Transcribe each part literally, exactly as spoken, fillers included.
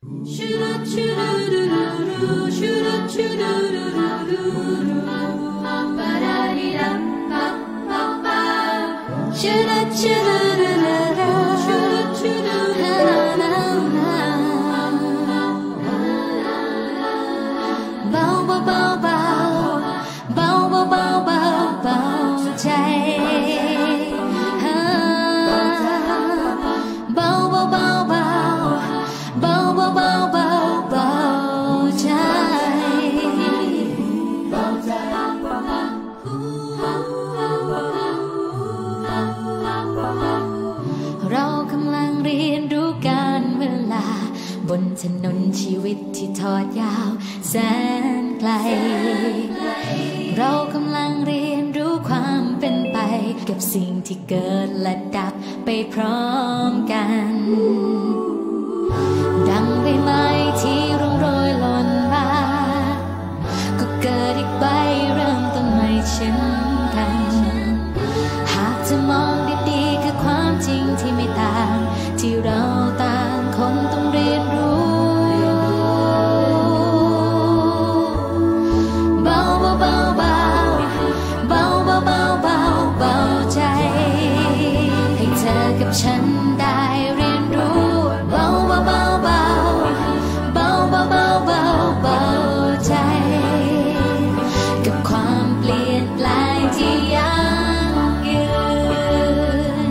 บนถนนชีวิตที่ทอดยาวแสนไกลเรากำลังเรียนรู้ความเป็นไปกับสิ่งที่เกิดและดับไปพร้อมกันดังใบไม้ที่ร่วงโรยหล่นมาก็เกิดอีกใบเริ่มต้นใหม่เช่นกันหากจะมองดีๆคือความจริงที่ไม่ต่างที่เราต่างคนต้องเรียนรู้เบาเบาเบาเบาเบาเบาเบาเบาเบาใจให้เธอกับฉันได้เรียนรู้เบาเบาเบาเบาเบาเบาเบาเบาเบาใจกับความเปลี่ยนแปลงที่ยั่งยืน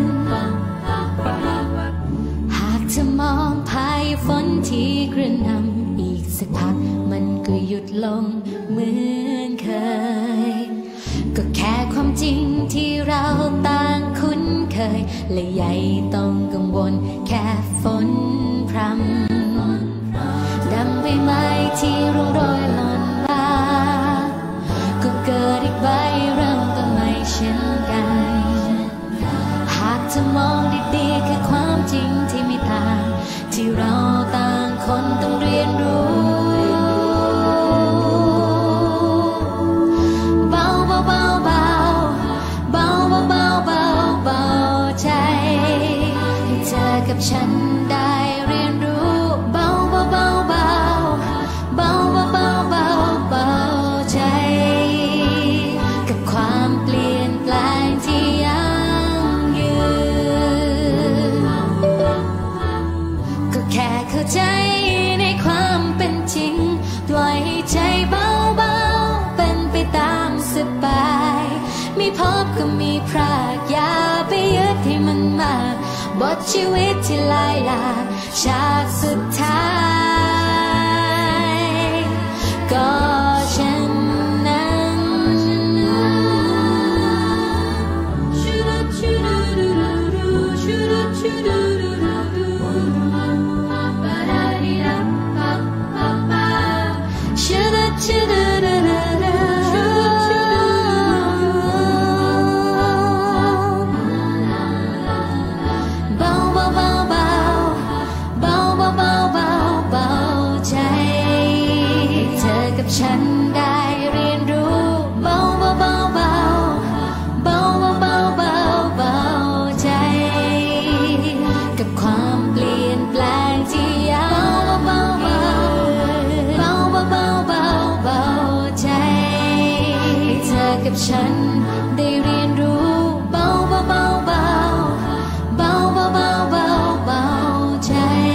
หากเธอมองพายุฝนที่กระหน่ำอีกสักพักมันก็หยุดลงเหมือนเคยก็แค่ความจริงที่เราต่างคุ้นเคยและใหญ่ต้องกังวลแค่ฝนพรำดังใบไม้ที่ร่วงโรยหล่นมาก็เกิดอีกใบเริ่มต้นใหม่เช่นกันหากเธอมองดีๆคือความจริงที่ไม่ต่างที่เราต่างคนต้องเรียนรู้เบาเบาเบาเบาเบาเบาเบาเบาเบาใจให้เธอกับฉันได้เรียนรู้เบาเบาเบาเบาเบาเบาเบาเบาเบาใจกับความเปลี่ยนแปลงที่ยั่งยืนก็แค่เข้าใจในความเป็นจริงปล่อยให้ใจเบาๆเป็นไปตามสบายมีพบก็มีพรากอย่าไปยึดให้มันมากบทชีวิตที่ลายลาฉากสุดท้ายก็ฉันนั้นเบาเบาเบาเบาเบาเบาเบาเบาเบาใจเธอกับฉันได้เรียนรู้เบาเบาเบาเบาเบาเบาเบาเบาใจกับความเปลี่ยนแปลงที่ยั่งเบาเบาเบาเบาเบาเบาเบาใจให้เธอกับฉันได้เรียนรู้เบาเบาเบาเบาเบาเบาเบาเบาเบาใจ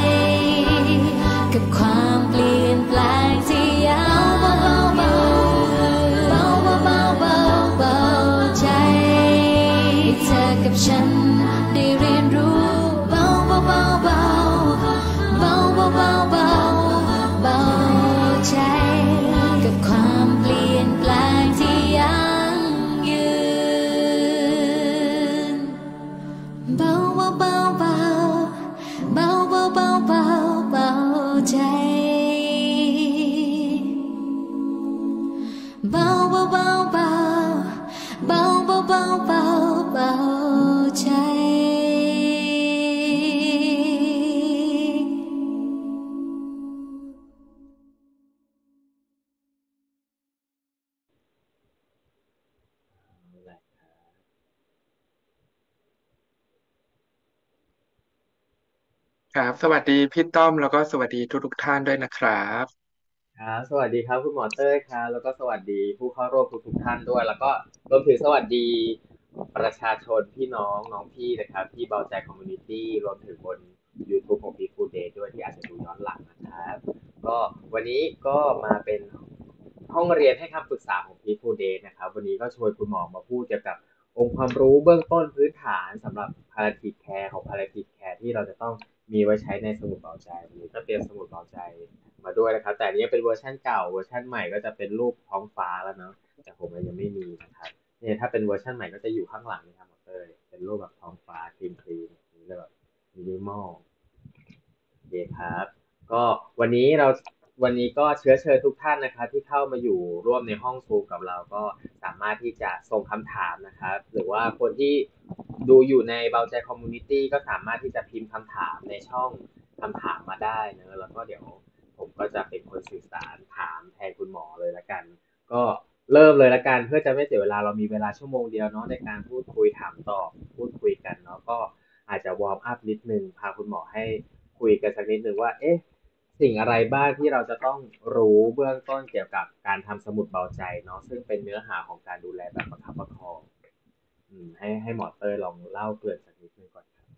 กับความเปลี่ยนแปลงที่ยั่งเบาเบาเบาเบาเบาเบาเบาเบาใจให้เธอกับฉันได้เรียนรู้เบาเบาเบาเบาเบาเบาเบาเบาเบาใจกับความเปลี่ยนแปลงที่ยั่งยืนเบาเบาเบาเบาเบาเบาเบาเบาเบาใจเบาเบาเบาเบาเบาเบาเบาเบาเบาใจครับสวัสดีพี่ต้อมแล้วก็สวัสดีทุกทุกท่านด้วยนะครับครับสวัสดีครับคุณหมอเต้ยครับแล้วก็สวัสดีผู้เข้าร่วมทุกๆท่านด้วยแล้วก็รวมถึงสวัสดีประชาชนพี่น้องน้องพี่นะครับที่เบาใจคอมมูนิตี้รวมถึงบน YouTube ของ Peaceful Day ด้วยที่อาจจะดูย้อนหลังนะครับก็วันนี้ก็มาเป็นห้องเรียนให้คำปรึกษาของ Peaceful Day นะครับวันนี้ก็ชวนคุณหมอมาพูดเกี่ยวกับองค์ความรู้เบื้องต้นพื้นฐานสำหรับ palliative care ของ palliative care ที่เราจะต้องมีไว้ใช้ในสมุดเบาใจวันนี้ก็เตรียมสมุดเบาใจ มาด้วยนะครับแต่อันนี้เป็นเวอร์ชันเก่าเวอร์ชันใหม่ก็จะเป็นรูปท้องฟ้าแล้วเนาะแต่ผมยังไม่มีนะครับเนี่ยถ้าเป็นเวอร์ชันใหม่ก็จะอยู่ข้างหลังนะครับมอเตอร์เป็นรูปแบบท้องฟ้าคลีนคลีนนี่แบบมินิมอลเดครับก็วันนี้เราวันนี้ก็เชื้อเชิญทุกท่านนะครับที่เข้ามาอยู่ร่วมในห้องซูมกับเราก็สามารถที่จะส่งคำถามนะครับหรือว่าคนที่ดูอยู่ในเบาใจคอมมูนิตี้ก็สามารถที่จะพิมพ์คำถามในช่องคำถามมาได้นะแล้วก็เดี๋ยว ผมก็จะเป็นคนสื่อสารถามแทนคุณหมอเลยละกันก็เริ่มเลยละกันเพื่อจะไม่เสียเวลาเรามีเวลาชั่วโมงเดียวเนาะในการพูดคุยถามตอบพูดคุยกันเนาะก็อาจจะวอร์มอัพนิดนึงพาคุณหมอให้คุยกันสักนิดนึงว่าเอ๊ะสิ่งอะไรบ้างที่เราจะต้องรู้เบื้องต้นเกี่ยวกับการทำสมุดเบาใจเนาะซึ่งเป็นเนื้อหาของการดูแลแบบประคับประคองอืมให้ให้หมอเตอร์ลองเล่าเกริ่นสักนิดนึงก่อนครับ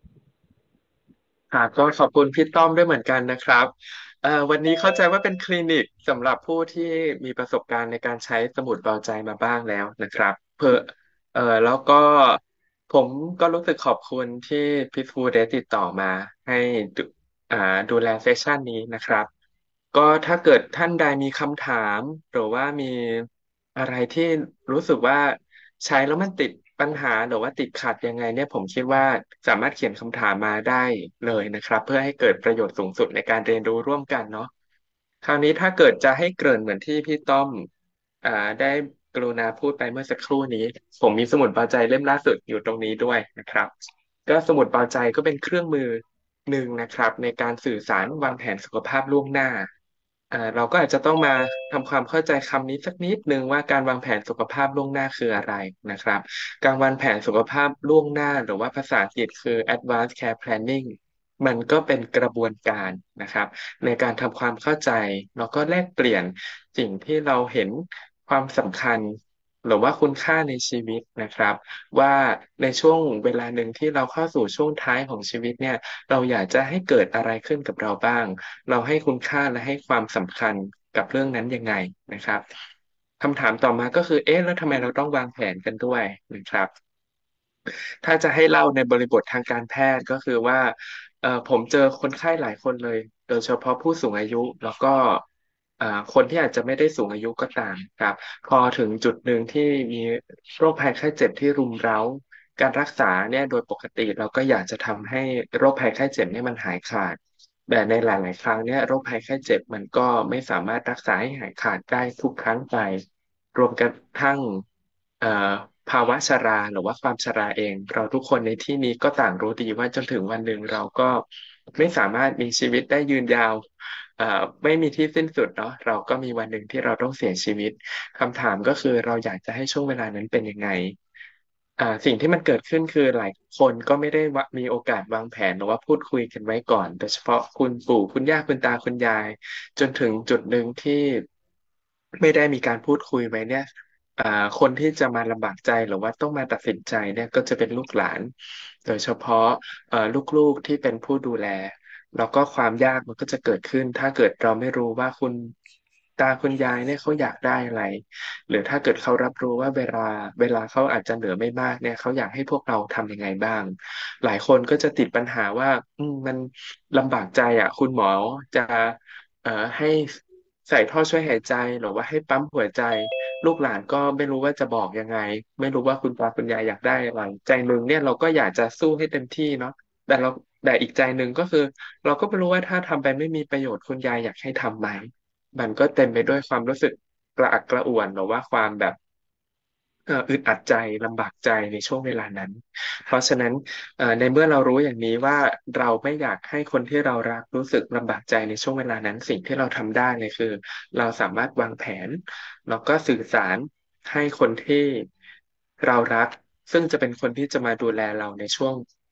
ครับก็ขอบคุณพี่ต้อมด้วยเหมือนกันนะครับเอ่อวันนี้เข้าใจว่าเป็นคลินิกสำหรับผู้ที่มีประสบการณ์ในการใช้สมุดเบาใจมาบ้างแล้วนะครับเพื่อเอ่อแล้วก็ผมก็รู้สึกขอบคุณที่พี่ฟูได้ติดต่อมาให้ดูอ่าดูแลเซสชันนี้นะครับก็ถ้าเกิดท่านใดมีคำถามหรือว่ามีอะไรที่รู้สึกว่าใช้แล้วมันติดปัญหาหรือว่าติดขัดยังไงเนี่ยผมคิดว่าสามารถเขียนคำถามมาได้เลยนะครับเพื่อให้เกิดประโยชน์สูงสุดในการเรียนรู้ร่วมกันเนาะคราวนี้ถ้าเกิดจะให้เกริ่นเหมือนที่พี่ต้อมอ่าได้กรุณาพูดไปเมื่อสักครู่นี้ผมมีสมุดเบาใจเล่มล่าสุดอยู่ตรงนี้ด้วยนะครับก็สมุดเบาใจก็เป็นเครื่องมือหนึ่งนะครับในการสื่อสารวางแผนสุขภาพล่วงหน้า อ่าเราก็อาจจะต้องมาทำความเข้าใจคำนี้สักนิดนึงว่าการวางแผนสุขภาพล่วงหน้าคืออะไรนะครับการวางแผนสุขภาพล่วงหน้าหรือว่าภาษาอังกฤษคือ แอดวานซ์ แคร์ แพลนนิ่ง มันก็เป็นกระบวนการนะครับในการทำความเข้าใจแล้วก็แลกเปลี่ยนสิ่งที่เราเห็นความสำคัญหรือว่าคุณค่าในชีวิตนะครับว่าในช่วงเวลาหนึ่งที่เราเข้าสู่ช่วงท้ายของชีวิตเนี่ยเราอยากจะให้เกิดอะไรขึ้นกับเราบ้าง เราให้คุณค่าและให้ความสำคัญกับเรื่องนั้นยังไงนะครับคำถามต่อมาก็คือเอ๊ะแล้วทำไมเราต้องวางแผนกันด้วยนะครับ ถ้าจะให้เล่าในบริบททางการแพทย์ก็คือว่าเอ่อผมเจอคนไข้หลายคนเลยโดยเฉพาะผู้สูงอายุแล้วก็อ่าคนที่อาจจะไม่ได้สูงอายุก็ตามครับพอถึงจุดหนึ่งที่มีโรคภัยไข้เจ็บที่รุมเร้าการรักษาเนี่ยโดยปกติเราก็อยากจะทำให้โรคภัยไข้เจ็บเนี่ยมันหายขาดแต่ในหลายๆครั้งเนี่ยโรคภัยไข้เจ็บมันก็ไม่สามารถรักษาให้หายขาดได้ทุกครั้งไปรวมกระทั่ง เอ่อภาวะชราหรือว่าความชราเองเราทุกคนในที่นี้ก็ต่างรู้ดีว่าจนถึงวันหนึ่งเราก็ไม่สามารถมีชีวิตได้ยืนยาวเอ่อไม่มีที่สิ้นสุดเนาะเราก็มีวันหนึ่งที่เราต้องเสียชีวิตคำถามก็คือเราอยากจะให้ช่วงเวลานั้นเป็นยังไงอ่าสิ่งที่มันเกิดขึ้นคือหลายคนก็ไม่ได้วะมีโอกาสวางแผนหรือว่าพูดคุยกันไว้ก่อนโดยเฉพาะคุณปู่คุณย่าคุณตาคุณยายจนถึงจุดหนึ่งที่ไม่ได้มีการพูดคุยไว้เนี่ย อ่าคนที่จะมาลำบากใจหรือว่าต้องมาตัดสินใจเนี่ยก็จะเป็นลูกหลานโดยเฉพาะเอ่อลูกๆที่เป็นผู้ดูแลแล้วก็ความยากมันก็จะเกิดขึ้นถ้าเกิดเราไม่รู้ว่าคุณตาคุณยายเนี่ยเขาอยากได้อะไรหรือถ้าเกิดเขารับรู้ว่าเวลาเวลาเขาอาจจะเหลือไม่มากเนี่ยเขาอยากให้พวกเราทำยังไงบ้างหลายคนก็จะติดปัญหาว่าอืมมันลำบากใจอ่ะคุณหมอจะเอ่อให้ใส่ท่อช่วยหายใจหรือว่าให้ปั๊มหัวใจ ลูกหลานก็ไม่รู้ว่าจะบอกยังไงไม่รู้ว่าคุณตาคุณยายอยากได้อะไรใจหนึ่งเนี่ยเราก็อยากจะสู้ให้เต็มที่เนาะแต่เราแต่อีกใจหนึ่งก็คือเราก็ไม่รู้ว่าถ้าทำไปไม่มีประโยชน์คุณยายอยากให้ทำไหมมันก็เต็มไปด้วยความรู้สึกกระอักกระอ่วนหรือว่าความแบบเอ่ออึดอัดใจลำบากใจในช่วงเวลานั้นเพราะฉะนั้นเอ่อในเมื่อเรารู้อย่างนี้ว่าเราไม่อยากให้คนที่เรารักรู้สึกลำบากใจในช่วงเวลานั้นสิ่งที่เราทำได้เลยคือเราสามารถวางแผน แล้วก็สื่อสารให้คนที่เรารักซึ่งจะเป็นคนที่จะมาดูแลเราในช่วง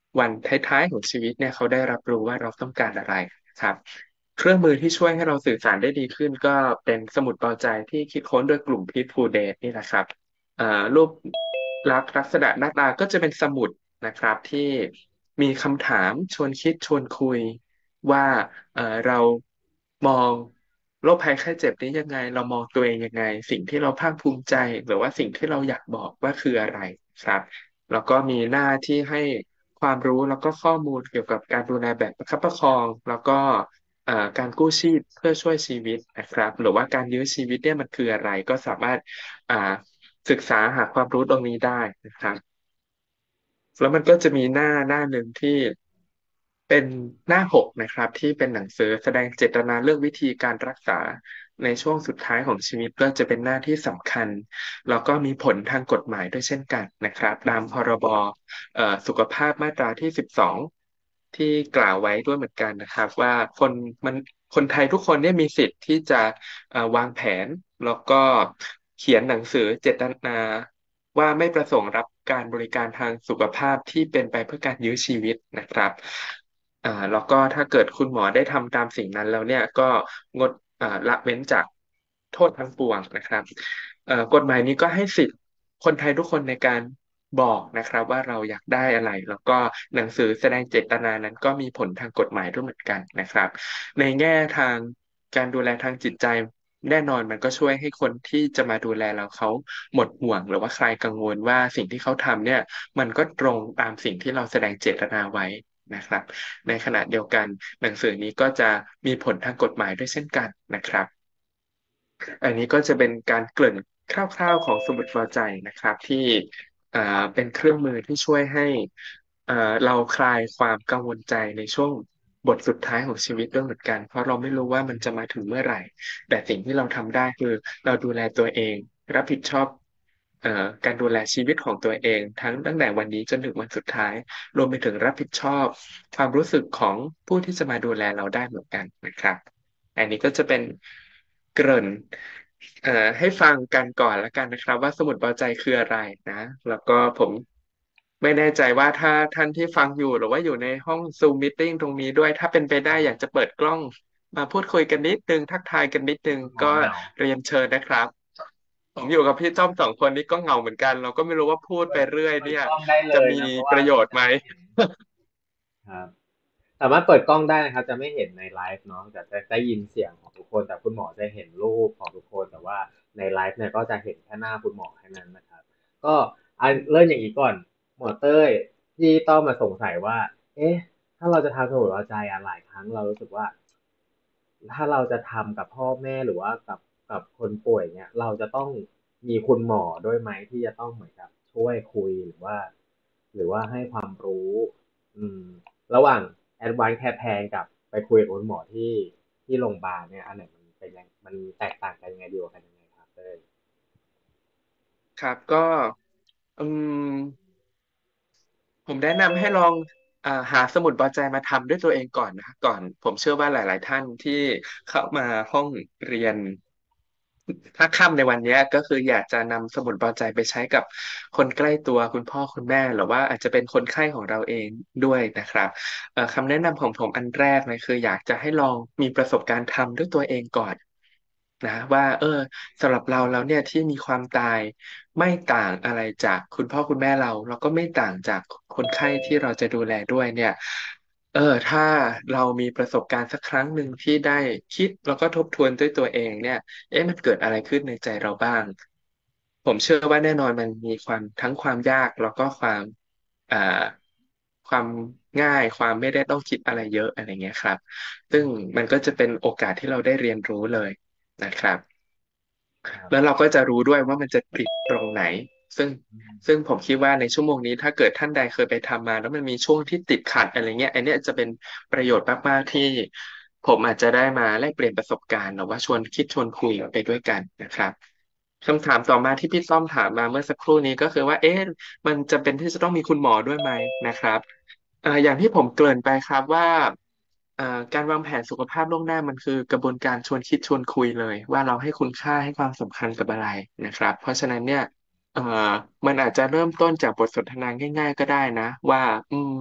วันท้ายๆของชีวิตเนี่ยเขาได้รับรู้ว่าเราต้องการอะไรครับเครื่องมือที่ช่วยให้เราสื่อสารได้ดีขึ้นก็เป็นสมุดเบาใจที่คิดค้นโดยกลุ่ม Peaceful Date นี่แหละครับเอ่อรูปลักษณ์ลักษณะหน้าตาก็จะเป็นสมุดนะครับที่มีคำถามชวนคิดชวนคุยว่าเอ่อเรามองโรคภัยไข้เจ็บนี้ยังไงเรามองตัวเองยังไงสิ่งที่เราภาคภูมิใจหรือว่าสิ่งที่เราอยากบอกว่าคืออะไรครับแล้วก็มีหน้าที่ให้ความรู้แล้วก็ข้อมูลเกี่ยวกับการดูแลแบบประคับประคองแล้วก็เอ่อการกู้ชีพเพื่อช่วยชีวิตนะครับหรือว่าการยื้อชีวิตเนี่ยมันคืออะไรก็สามารถอ่าศึกษาหาความรู้ตรงนี้ได้นะครับ แล้วมันก็จะมีหน้าหน้าหนึ่งที่เป็นหน้าหกนะครับที่เป็นหนังสือแสดงเจตนาเลือกวิธีการรักษาในช่วงสุดท้ายของชีวิตก็จะเป็นหน้าที่สำคัญแล้วก็มีผลทางกฎหมายด้วยเช่นกันนะครับตามพรบเอ่อสุขภาพมาตราที่สิบสองที่กล่าวไว้ด้วยเหมือนกันนะครับว่าคนมันคนไทยทุกคนเนี่ยมีสิทธิ์ที่จะเอ่อวางแผนแล้วก็เขียนหนังสือเจตนา ว่าไม่ประสงค์รับการบริการทางสุขภาพที่เป็นไปเพื่อการยื้อชีวิตนะครับอ่าแล้วก็ถ้าเกิดคุณหมอได้ทำตามสิ่งนั้นแล้วเนี่ยก็งดอ่าละเว้นจากโทษทั้งปวงนะครับเอ่อกฎหมายนี้ก็ให้สิทธิ์คนไทยทุกคนในการบอกนะครับว่าเราอยากได้อะไรแล้วก็หนังสือแสดงเจตนานั้นก็มีผลทางกฎหมายด้วยเหมือนกันนะครับในแง่ทางการดูแลทางจิตใจ แน่นอนมันก็ช่วยให้คนที่จะมาดูแลเราเขาหมดห่วงหรือว่าคลายกังวลว่าสิ่งที่เขาทำเนี่ยมันก็ตรงตามสิ่งที่เราแสดงเจตนาไว้นะครับในขณะเดียวกันหนังสือนี้ก็จะมีผลทางกฎหมายด้วยเช่นกันนะครับอันนี้ก็จะเป็นการเกริ่นคร่าวๆของสมุดวาใจนะครับที่อ่าเป็นเครื่องมือที่ช่วยให้เอ่อเราคลายความกังวลใจในช่วงบทสุดท้ายของชีวิตด้วยเหมือนกันเพราะเราไม่รู้ว่ามันจะมาถึงเมื่อไหร่ แต่สิ่งที่เราทำได้คือเราดูแลตัวเองรับผิดชอบเอ่อการดูแลชีวิตของตัวเองทั้งตั้งแต่วันนี้จนถึงวันสุดท้ายรวมไปถึงรับผิดชอบความรู้สึกของผู้ที่จะมาดูแลเราได้เหมือนกันนะครับอันนี้ก็จะเป็นเกริ่นเอ่อให้ฟังกันก่อนแล้วกันนะครับว่าสมุดเบาใจคืออะไรนะแล้วก็ผมไม่แน่ใจว่าถ้าท่านที่ฟังอยู่หรือว่าอยู่ในห้องซูมม e ติ้งตรงนี้ด้วยถ้าเป็นไปได้อยากจะเปิดกล้อง มาพูดคุยกันนิดนึงทักทายกันนิดนึงเหงาก็เหงาเรียนเชิญนะครับผมอยู่กับพี่จ้อมสองคนนี้ก็เหงาเหมือนกันเราก็ไม่รู้ว่าพูดไปเปิดเรื่อยเปิเนี่ยดกล้องได้เลจะมียนะเพราะปว่าระโยชน์ไหมจะไม่เห็นครับสามารถเปิดกล้องได้นะครับจะไม่เห็นในไลฟ์เนาะแต่จะได้ยินเสียงของทุกคนแต่คุณหมอจะเห็นรูปของทุกคนแต่ว่าในไลฟ์เนี่ยก็จะเห็นแค่หน้าคุณหมอแค่นั้นนะครับก็อันเริ่มอย่างนี้ก่อนหมอเต้ยที่ต้องมาสงสัยว่าเอ๊ะถ้าเราจะทำสมุดหัวใจอ่ะหลายครั้งเรารู้สึกว่า ถ้าเราจะทำกับพ่อแม่หรือว่ากับกับคนป่วยเนี่ยเราจะต้องมีคุณหมอด้วยไหมที่จะต้องเหมือนกับช่วยคุยหรือว่าหรือว่าให้ความรู้อืมระหว่าง Advanced Care Plan กับไปคุยกับคุณหมอที่ที่โรงพยาบาลเนี่ยอันไหนมันเป็นยังมันแตกต่างกันยังไงดีกว่ากันยังไงครับเต้ยครับก็อืม ผมแนะนำให้ลองอ่าหาสมุดบาใจมาทำด้วยตัวเองก่อนนะครับก่อนผมเชื่อว่าหลายๆท่านที่เข้ามาห้องเรียนถ้าค่ำในวันเนี้ยก็คืออยากจะนำสมุดบาใจไปใช้กับคนใกล้ตัวคุณพ่อคุณแม่หรือว่าอาจจะเป็นคนไข้ของเราเองด้วยนะครับเอ่อคำแนะนำของผมอันแรกเลยคืออยากจะให้ลองมีประสบการณ์ทำด้วยตัวเองก่อนนะว่าเออสำหรับเราแล้วเนี่ยที่มีความตาย ไม่ต่างอะไรจากคุณพ่อคุณแม่เราแล้วก็ไม่ต่างจากคนไข้ที่เราจะดูแลด้วยเนี่ยเออถ้าเรามีประสบการณ์สักครั้งหนึ่งที่ได้คิดแล้วก็ทบทวนด้วยตัวเองเนี่ยเอ๊ะมันเกิดอะไรขึ้นในใจเราบ้างผมเชื่อว่าแน่นอนมันมีความทั้งความยากแล้วก็ความอ่าความง่ายความไม่ได้ต้องคิดอะไรเยอะอะไรเงี้ยครับซึ่งมันก็จะเป็นโอกาสที่เราได้เรียนรู้เลยนะครับ แล้วครับเราก็จะรู้ด้วยว่ามันจะติดตรงไหนซึ่งซึ่งผมคิดว่าในชั่วโมงนี้ถ้าเกิดท่านใดเคยไปทำมาแล้วมันมีช่วงที่ติดขัดอะไรเงี้ยอันเนี้ยจะเป็นประโยชน์มากๆที่ผมอาจจะได้มาแลกเปลี่ยนประสบการณ์หรือว่าชวนคิดชวนคุยไปด้วยกันนะครับคำถามต่อมาที่พี่ต้อมถามมาเมื่อสักครู่นี้ก็คือว่าเอ๊ะมันจำเป็นที่จะต้องมีคุณหมอด้วยไหมนะครับเอ่ออย่างที่ผมเกริ่นไปครับว่า เอ่อการวางแผนสุขภาพล่วงหน้ามันคือกระบวนการชวนคิดชวนคุยเลยว่าเราให้คุณค่าให้ความสำคัญกับอะไรนะครับเพราะฉะนั้นเนี่ยเอ่อมันอาจจะเริ่มต้นจากบทสนทนาง่ายๆก็ได้นะว่าอืม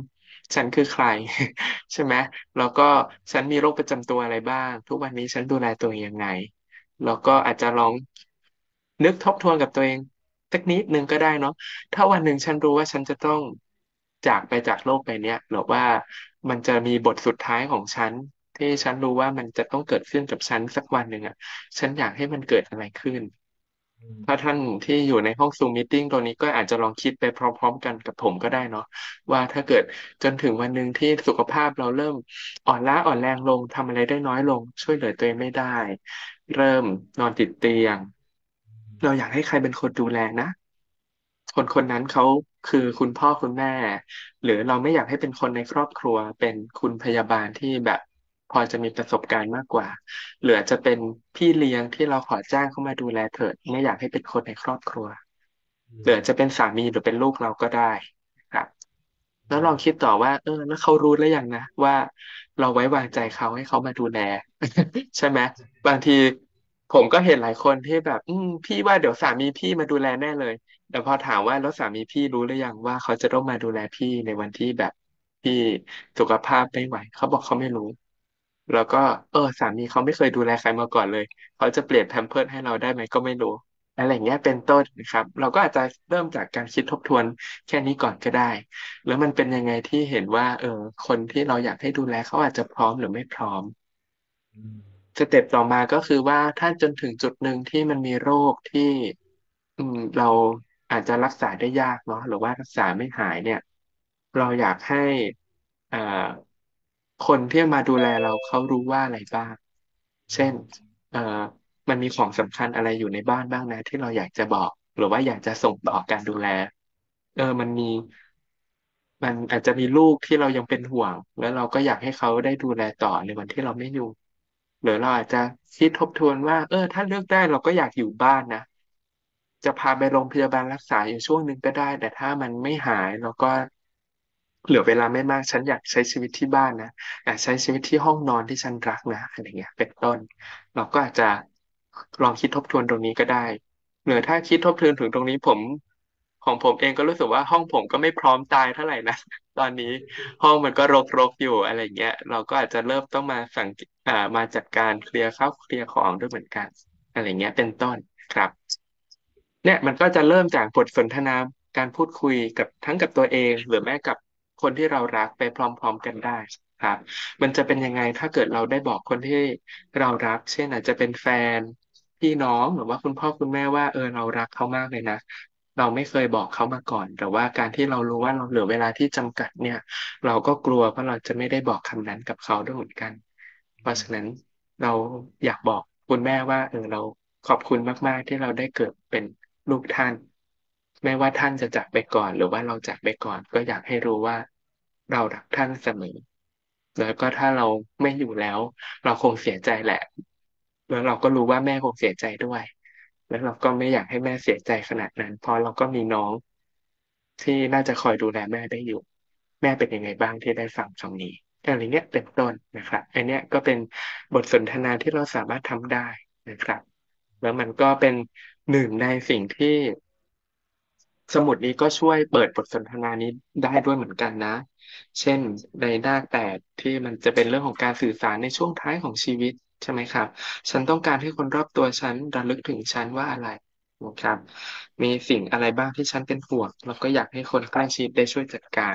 ฉันคือใครใช่ไหมแล้วก็ฉันมีโรคประจำตัวอะไรบ้างทุกวันนี้ฉันดูแลตัวเองยังไงแล้วก็อาจจะลองนึกทบทวนกับตัวเองสักนิดนึงก็ได้เนาะถ้าวันหนึ่งฉันรู้ว่าฉันจะต้องจากไปจากโลกใบเนี้ยหรือว่ามันจะมีบทสุดท้ายของฉันที่ฉันรู้ว่ามันจะต้องเกิดขึ้นกับฉันสักวันหนึ่งอ่ะฉันอยากให้มันเกิดอะไรขึ้นอืมถ้าท่านที่อยู่ในห้องซูมม e ติ้งตัวนี้ก็อาจจะลองคิดไปพร้อมๆกันกับผมก็ได้เนาะว่าถ้าเกิดจนถึงวันหนึ่งที่สุขภาพเราเริ่มอ่อนล้าอ่อนแรงลงทำอะไรได้น้อยลงช่วยเหลือตัวเองไม่ได้เริ่มนอนติดเตียงเราอยากให้ใครเป็นคนดูแลนะคนคนนั้นเขาคือคุณพ่อคุณแม่หรือเราไม่อยากให้เป็นคนในครอบครัวเป็นคุณพยาบาลที่แบบพอจะมีประสบการณ์มากกว่า หรืออาจจะเป็นพี่เลี้ยงที่เราขอจ้างเข้ามาดูแลเถิดไม่อยากให้เป็นคนในครอบครัวหรืออาจจะเป็นสามีหรือเป็นลูกเราก็ได้ครับแล้วลองคิดต่อว่าเออแล้วเขารู้แล้วยังนะว่าเราไว้วางใจเขาให้เขามาดูแลใช่ไหมบางทีผมก็เห็นหลายคนที่แบบอืมพี่ว่าเดี๋ยวสามีพี่มาดูแลแน่เลยแต่พอถามว่าแล้วสามีพี่รู้หรือยังว่าเขาจะต้องมาดูแลพี่ในวันที่แบบพี่สุขภาพไม่ไหวเขาบอกเขาไม่รู้ แล้วก็เออสามีเขาไม่เคยดูแลใครมาก่อนเลยเขาจะเปลี่ยนแพมเพิร์สให้เราได้ไหมก็ไม่รู้อะไรอย่างเงี้ยเป็นต้นนะครับเราก็อาจจะเริ่มจากการคิดทบทวนแค่นี้ก่อนก็ได้แล้วมันเป็นยังไงที่เห็นว่าเออคนที่เราอยากให้ดูแลเขาอาจจะพร้อมหรือไม่พร้อมอืมสเต็ปต่อมาก็คือว่าถ้าจนถึงจุดหนึ่งที่มันมีโรคที่อืมเราอาจจะรักษาได้ยากเนาะหรือว่ารักษาไม่หายเนี่ยเราอยากให้อ่าคนที่มาดูแลเราเขารู้ว่าอะไรบ้างเช่นเอ่อมันมีของสำคัญอะไรอยู่ในบ้านบ้างนะที่เราอยากจะบอกหรือว่าอยากจะส่งต่อการดูแลเออมันมีมันอาจจะมีลูกที่เรายังเป็นห่วงแล้วเราก็อยากให้เขาได้ดูแลต่อในวันที่เราไม่อยู่ หรือเราอาจจะคิดทบทวนว่าเออถ้าเลือกได้เราก็อยากอยู่บ้านนะจะพาไปโรงพยาบาลรักษาอยู่ช่วงหนึ่งก็ได้แต่ถ้ามันไม่หายเราก็เหลือเวลาไม่มากฉันอยากใช้ชีวิตที่บ้านนะอยากใช้ชีวิตที่ห้องนอนที่ฉันรักนะอะไรเงี้ยเป็นต้นเราก็อาจจะลองคิดทบทวนตรงนี้ก็ได้หรือถ้าคิดทบทวนถึงตรงนี้ผมของผมเองก็รู้สึกว่าห้องผมก็ไม่พร้อมตายเท่าไหร่นะตอนนี้ห้องมันก็รกๆอยู่อะไรเงี้ยเราก็อาจจะเริ่มต้องมาสังเกตอ่ามาจัดการเคลียร์ข้าวเคลียร์ของด้วยเหมือนกันอะไรเงี้ยเป็นต้นครับ เนี่ยมันก็จะเริ่มจากบทสนทนาการพูดคุยกับทั้งกับตัวเองหรือแม้กับคนที่เรารักไปพร้อมๆกันได้ครับมันจะเป็นยังไงถ้าเกิดเราได้บอกคนที่เรารักเช่นอาจจะเป็นแฟนพี่น้องหรือว่าคุณพ่อคุณแม่ว่าเออเรารักเขามากเลยนะเราไม่เคยบอกเขามาก่อนแต่ว่าการที่เรารู้ว่าเราเหลือเวลาที่จำกัดเนี่ยเราก็กลัวว่าเราจะไม่ได้บอกคำนั้นกับเขาด้วยเหมือนกันเพราะฉะนั้น เราอยากบอกคุณแม่ว่าเออเราขอบคุณมากๆที่เราได้เกิดเป็นลูกท่านไม่ว่าท่านจะจากไปก่อนหรือว่าเราจากไปก่อนก็อยากให้รู้ว่าเรารักท่านเสมอแล้วก็ถ้าเราไม่อยู่แล้วเราคงเสียใจแหละแล้วเราก็รู้ว่าแม่คงเสียใจด้วยแล้วเราก็ไม่อยากให้แม่เสียใจขนาดนั้นเพราะเราก็มีน้องที่น่าจะคอยดูแลแม่ได้อยู่แม่เป็นยังไงบ้างที่ได้ฟังคำนี้ อะไรเงี้ยเป็นต้นนะครับอันเนี้ยก็เป็นบทสนทนาที่เราสามารถทำได้นะครับแล้วมันก็เป็นหนึ่งในสิ่งที่สมุดนี้ก็ช่วยเปิดบทสนทนานี้ได้ด้วยเหมือนกันนะเช่นในหน้าแปดที่มันจะเป็นเรื่องของการสื่อสารในช่วงท้ายของชีวิตใช่ไหมครับฉันต้องการให้คนรอบตัวฉันระลึกถึงฉันว่าอะไรนะครับมีสิ่งอะไรบ้างที่ฉันเป็นห่วงแล้วก็อยากให้คนใกล้ชิดได้ช่วยจัดการ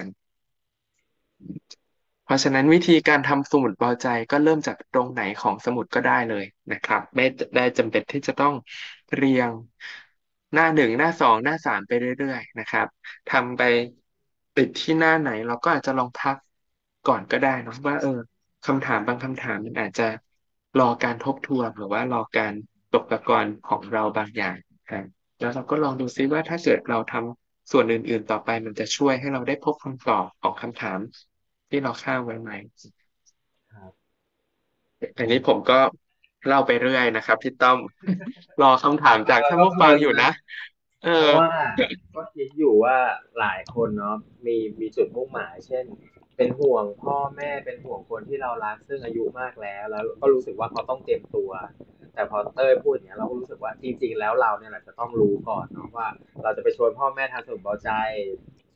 เพราะฉะนั้นวิธีการทำสมุดเบาใจก็เริ่มจากตรงไหนของสมุดก็ได้เลยนะครับไม่ได้จำเป็นที่จะต้องเรียงหน้าหนึ่งหน้าสองหน้าสามไปเรื่อยๆนะครับทำไปติดที่หน้าไหนเราก็อาจจะลองพักก่อนก็ได้เนอะว่าเออคำถามบางคำถามมันอาจจะรอการทบทวนหรือว่ารอการตกตะกอนของเราบางอย่างครับแล้วเราก็ลองดูซิว่าถ้าเกิดเราทำส่วนอื่นๆต่อไปมันจะช่วยให้เราได้พบคำตอบของคำถาม ที่เราข้ามไว้ไหมครับอันนี้ผมก็เล่าไปเรื่อยนะครับพี่ต้อมรอคำถามจากฟังแล้วท่านผู้ก็เพลินนะฟังอยู่นะเออเพราะว่าก็คิดอยู่ว่าหลายคนเนาะมีมีจุดมุ่งหมายเช่นเป็นห่วงพ่อแม่เป็นห่วงคนที่เรารักซึ่งอายุมากแล้วแล้วก็รู้สึกว่าเขาต้องเตรียมตัวแต่พอเต้ยพูดอย่างเงี้ยเราก็รู้สึกว่าจริงๆแล้วเราเนี่ยแหละจะต้องรู้ก่อนเนาะว่าเราจะไปชวนพ่อแม่ทานสมุนเบาใจช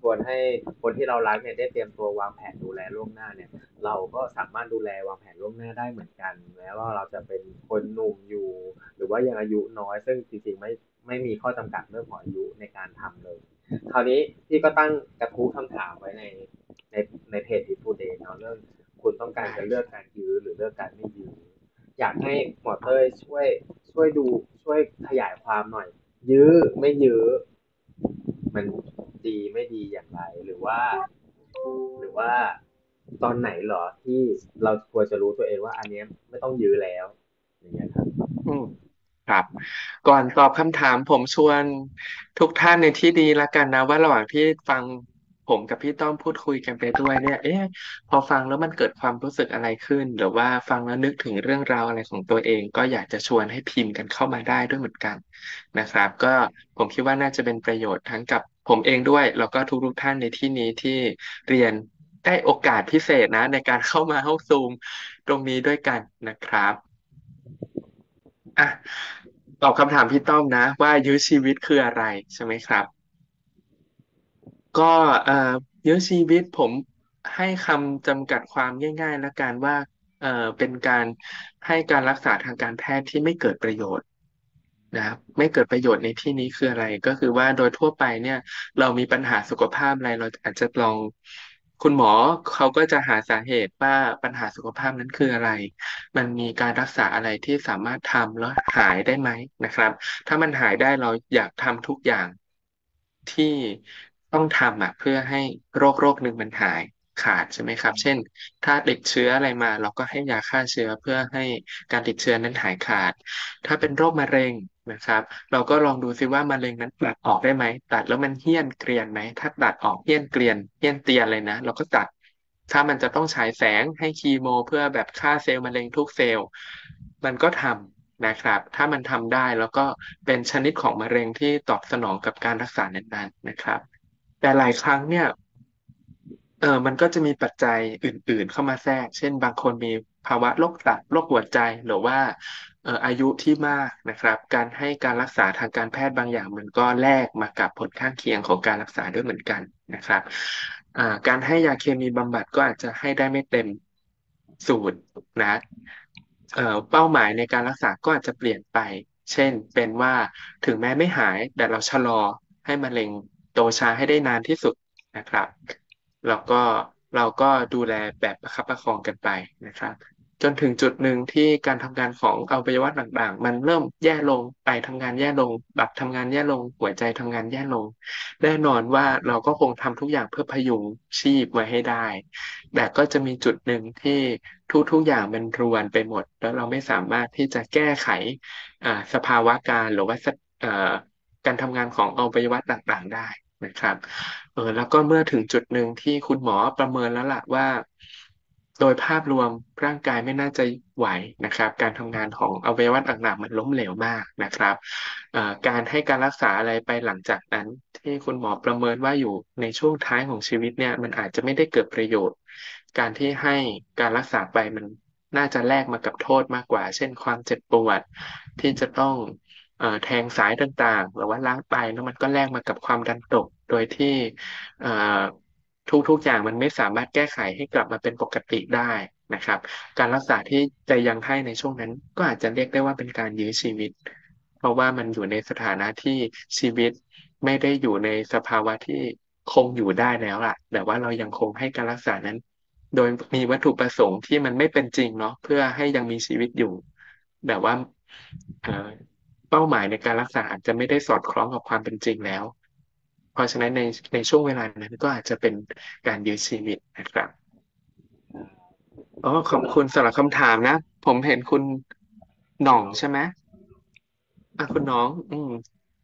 วนให้คนที่เรารักเนี่ยได้เตรียมตัววางแผนดูแลล่วงหน้าเนี่ยเราก็สามารถดูแลวางแผนล่วงหน้าได้เหมือนกันแม้ว่าเราจะเป็นคนหนุ่มอยู่หรือว่ายังอายุน้อยซึ่งจริงๆไม่ไม่มีข้อจำกัดเรื่องของอายุในการทำเลยคราวนี้พี่ก็ตั้งกระทู้คำถามไว้ในในในเพจ It Today เนาะเรื่องคุณต้องการจะเลือกการยื้อหรือเลือกการไม่ยื้ออยากให้หมอเต้ยช่วยช่วยดูช่วยขยายความหน่อยยื้อไม่ยื้อมันดีไม่ดีอย่างไรหรือว่าหรือว่าตอนไหนเหรอที่เราควรจะรู้ตัวเองว่าอันนี้ไม่ต้องยื้อแล้วอย่างเงี้ยครับอืมครับก่อนตอบคำถามผมชวนทุกท่านในที่ดีละกันนะว่าระหว่างที่ฟังผมกับพี่ต้อมพูดคุยกันไปด้วยเนี่ยเอ๊ะพอฟังแล้วมันเกิดความรู้สึกอะไรขึ้นหรือว่าฟังแล้วนึกถึงเรื่องราวอะไรของตัวเองก็อยากจะชวนให้พิมพ์กันเข้ามาได้ด้วยเหมือนกันนะครับก็ผมคิดว่าน่าจะเป็นประโยชน์ทั้งกับผมเองด้วยแล้วก็ทุกๆท่านในที่นี้ที่เรียนได้โอกาสพิเศษนะในการเข้ามาห้องซูมตรงนี้ด้วยกันนะครับ อ่ะตอบคำถามพี่ต้อมนะว่ายื้อชีวิตคืออะไรใช่ไหมครับก็เอ่อยื้อชีวิตผมให้คำจำกัดความง่ายๆแล้วกันว่าเอ่อเป็นการให้การรักษาทางการแพทย์ที่ไม่เกิดประโยชน์ นะครับไม่เกิดประโยชน์ในที่นี้คืออะไรก็คือว่าโดยทั่วไปเนี่ยเรามีปัญหาสุขภาพอะไรเราอาจจะลองคุณหมอเขาก็จะหาสาเหตุว่าปัญหาสุขภาพนั้นคืออะไรมันมีการรักษาอะไรที่สามารถทำแล้วหายได้ไหมนะครับถ้ามันหายได้เราอยากทำทุกอย่างที่ต้องทำอ่ะเพื่อให้โรคโรคหนึ่งมันหายขาดใช่ไหมครับเช่นถ้าติดเชื้ออะไรมาเราก็ให้ยาฆ่าเชื้อเพื่อให้การติดเชื้อนั้นหายขาด ถ้าเป็นโรคมะเร็งนะครับเราก็ลองดูซิว่ามะเร็งนั้นตัดออกได้ไหมตัดแล้วมันเหี้ยนเกรียนไหมถ้าตัดออกเหี้ยนเกรียนเหี้ยนเตียนเลยนะเราก็ตัดถ้ามันจะต้องฉายแสงให้คีโมเพื่อแบบฆ่าเซลล์มะเร็งทุกเซลล์มันก็ทำนะครับถ้ามันทำได้แล้วก็เป็นชนิดของมะเร็งที่ตอบสนองกับการรักษานั้นๆนะครับแต่หลายครั้งเนี่ย เออมันก็จะมีปัจจัยอื่นๆเข้ามาแทรก เช่นบางคนมีภาวะโรคตับโรคหัวใจหรือว่าเอ่ออายุที่มากนะครับการให้การรักษาทางการแพทย์บางอย่างมันก็แลกมากับผลข้างเคียงของการรักษาด้วยเหมือนกันนะครับอ่าการให้ยาเคมีบำบัดก็อาจจะให้ได้ไม่เต็มสูตรนะเอ่อเป้าหมายในการรักษาก็อาจจะเปลี่ยนไปเช่นเป็นว่าถึงแม้ไม่หายแต่เราชะลอให้มะเร็งโตช้าให้ได้นานที่สุดนะครับ แล้วก็เราก็ดูแลแบบประคับประคองกันไปนะครับจนถึงจุดหนึ่งที่การทำงานของอวัยวะต่างๆมันเริ่มแย่ลงไตทำงานแย่ลงตับทำงานแย่ลงหัวใจทำงานแย่ลงแน่นอนว่าเราก็คงทำทุกอย่างเพื่อพยุงชีพไว้ให้ได้แต่ก็จะมีจุดหนึ่งที่ทุกๆอย่างมันรวนไปหมดแล้วเราไม่สามารถที่จะแก้ไขอ่าสภาวะการหรือว่าสเอ่อการทำงานของอวัยวะต่างๆได้นะครับ เออแล้วก็เมื่อถึงจุดหนึ่งที่คุณหมอประเมินแล้วล่ะว่าโดยภาพรวมร่างกายไม่น่าจะไหวนะครับการทำงานของอวัยวะต่างๆมันล้มเหลวมากนะครับเอ่อการให้การรักษาอะไรไปหลังจากนั้นที่คุณหมอประเมินว่าอยู่ในช่วงท้ายของชีวิตเนี่ยมันอาจจะไม่ได้เกิดประโยชน์การที่ให้การรักษาไปมันน่าจะแลกมากับโทษมากกว่าเช่นความเจ็บปวดที่จะต้อง เอ่อแทงสายต่างๆหรือว่าล้างไตแล้วมันก็แลกมากับความดันตกโดยที่เอ่อทุกๆอย่างมันไม่สามารถแก้ไขให้กลับมาเป็นปกติได้นะครับการรักษาที่จะยังให้ในช่วงนั้นก็อาจจะเรียกได้ว่าเป็นการยื้อชีวิตเพราะว่ามันอยู่ในสถานะที่ชีวิตไม่ได้อยู่ในสภาวะที่คงอยู่ได้แล้วล่ะแต่ว่าเรายังคงให้การรักษานั้นโดยมีวัตถุประสงค์ที่มันไม่เป็นจริงเนาะเพื่อให้ยังมีชีวิตอยู่แบบว่าเอ่อ เป้าหมายในการรักษาอาจจะไม่ได้สอดคล้องกับความเป็นจริงแล้ว เพราะฉะนั้นในในช่วงเวลานั้นก็อาจจะเป็นการยื้อชีวิตนะครับอ๋อขอบคุณสำหรับคำถามนะ ผมเห็นคุณหน่องใช่ไหมอ่ะคุณน้องอืม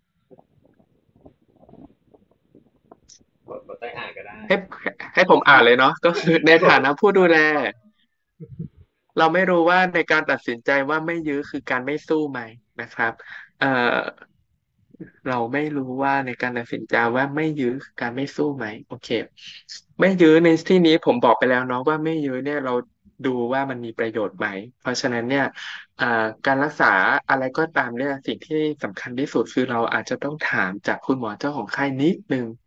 กดกดใต้อ่านก็ได้ให้ให้ผมอ่านเลยเนาะก็คือในฐานะผู้ดูแล เราไม่รู้ว่าในการตัดสินใจว่าไม่ยื้อคือการไม่สู้ไหมนะครับเอ่อเราไม่รู้ว่าในการตัดสินใจว่าไม่ยื้อคือการไม่สู้ไหมโอเคไม่ยื้อในที่นี้ผมบอกไปแล้วเนาะว่าไม่ยื้อเนี่ยเราดูว่ามันมีประโยชน์ไหมเพราะฉะนั้นเนี่ยอ่าการรักษาอะไรก็ตามเนี่ยสิ่งที่สำคัญที่สุดคือเราอาจจะต้องถามจากคุณหมอเจ้าของไข้นิดนึง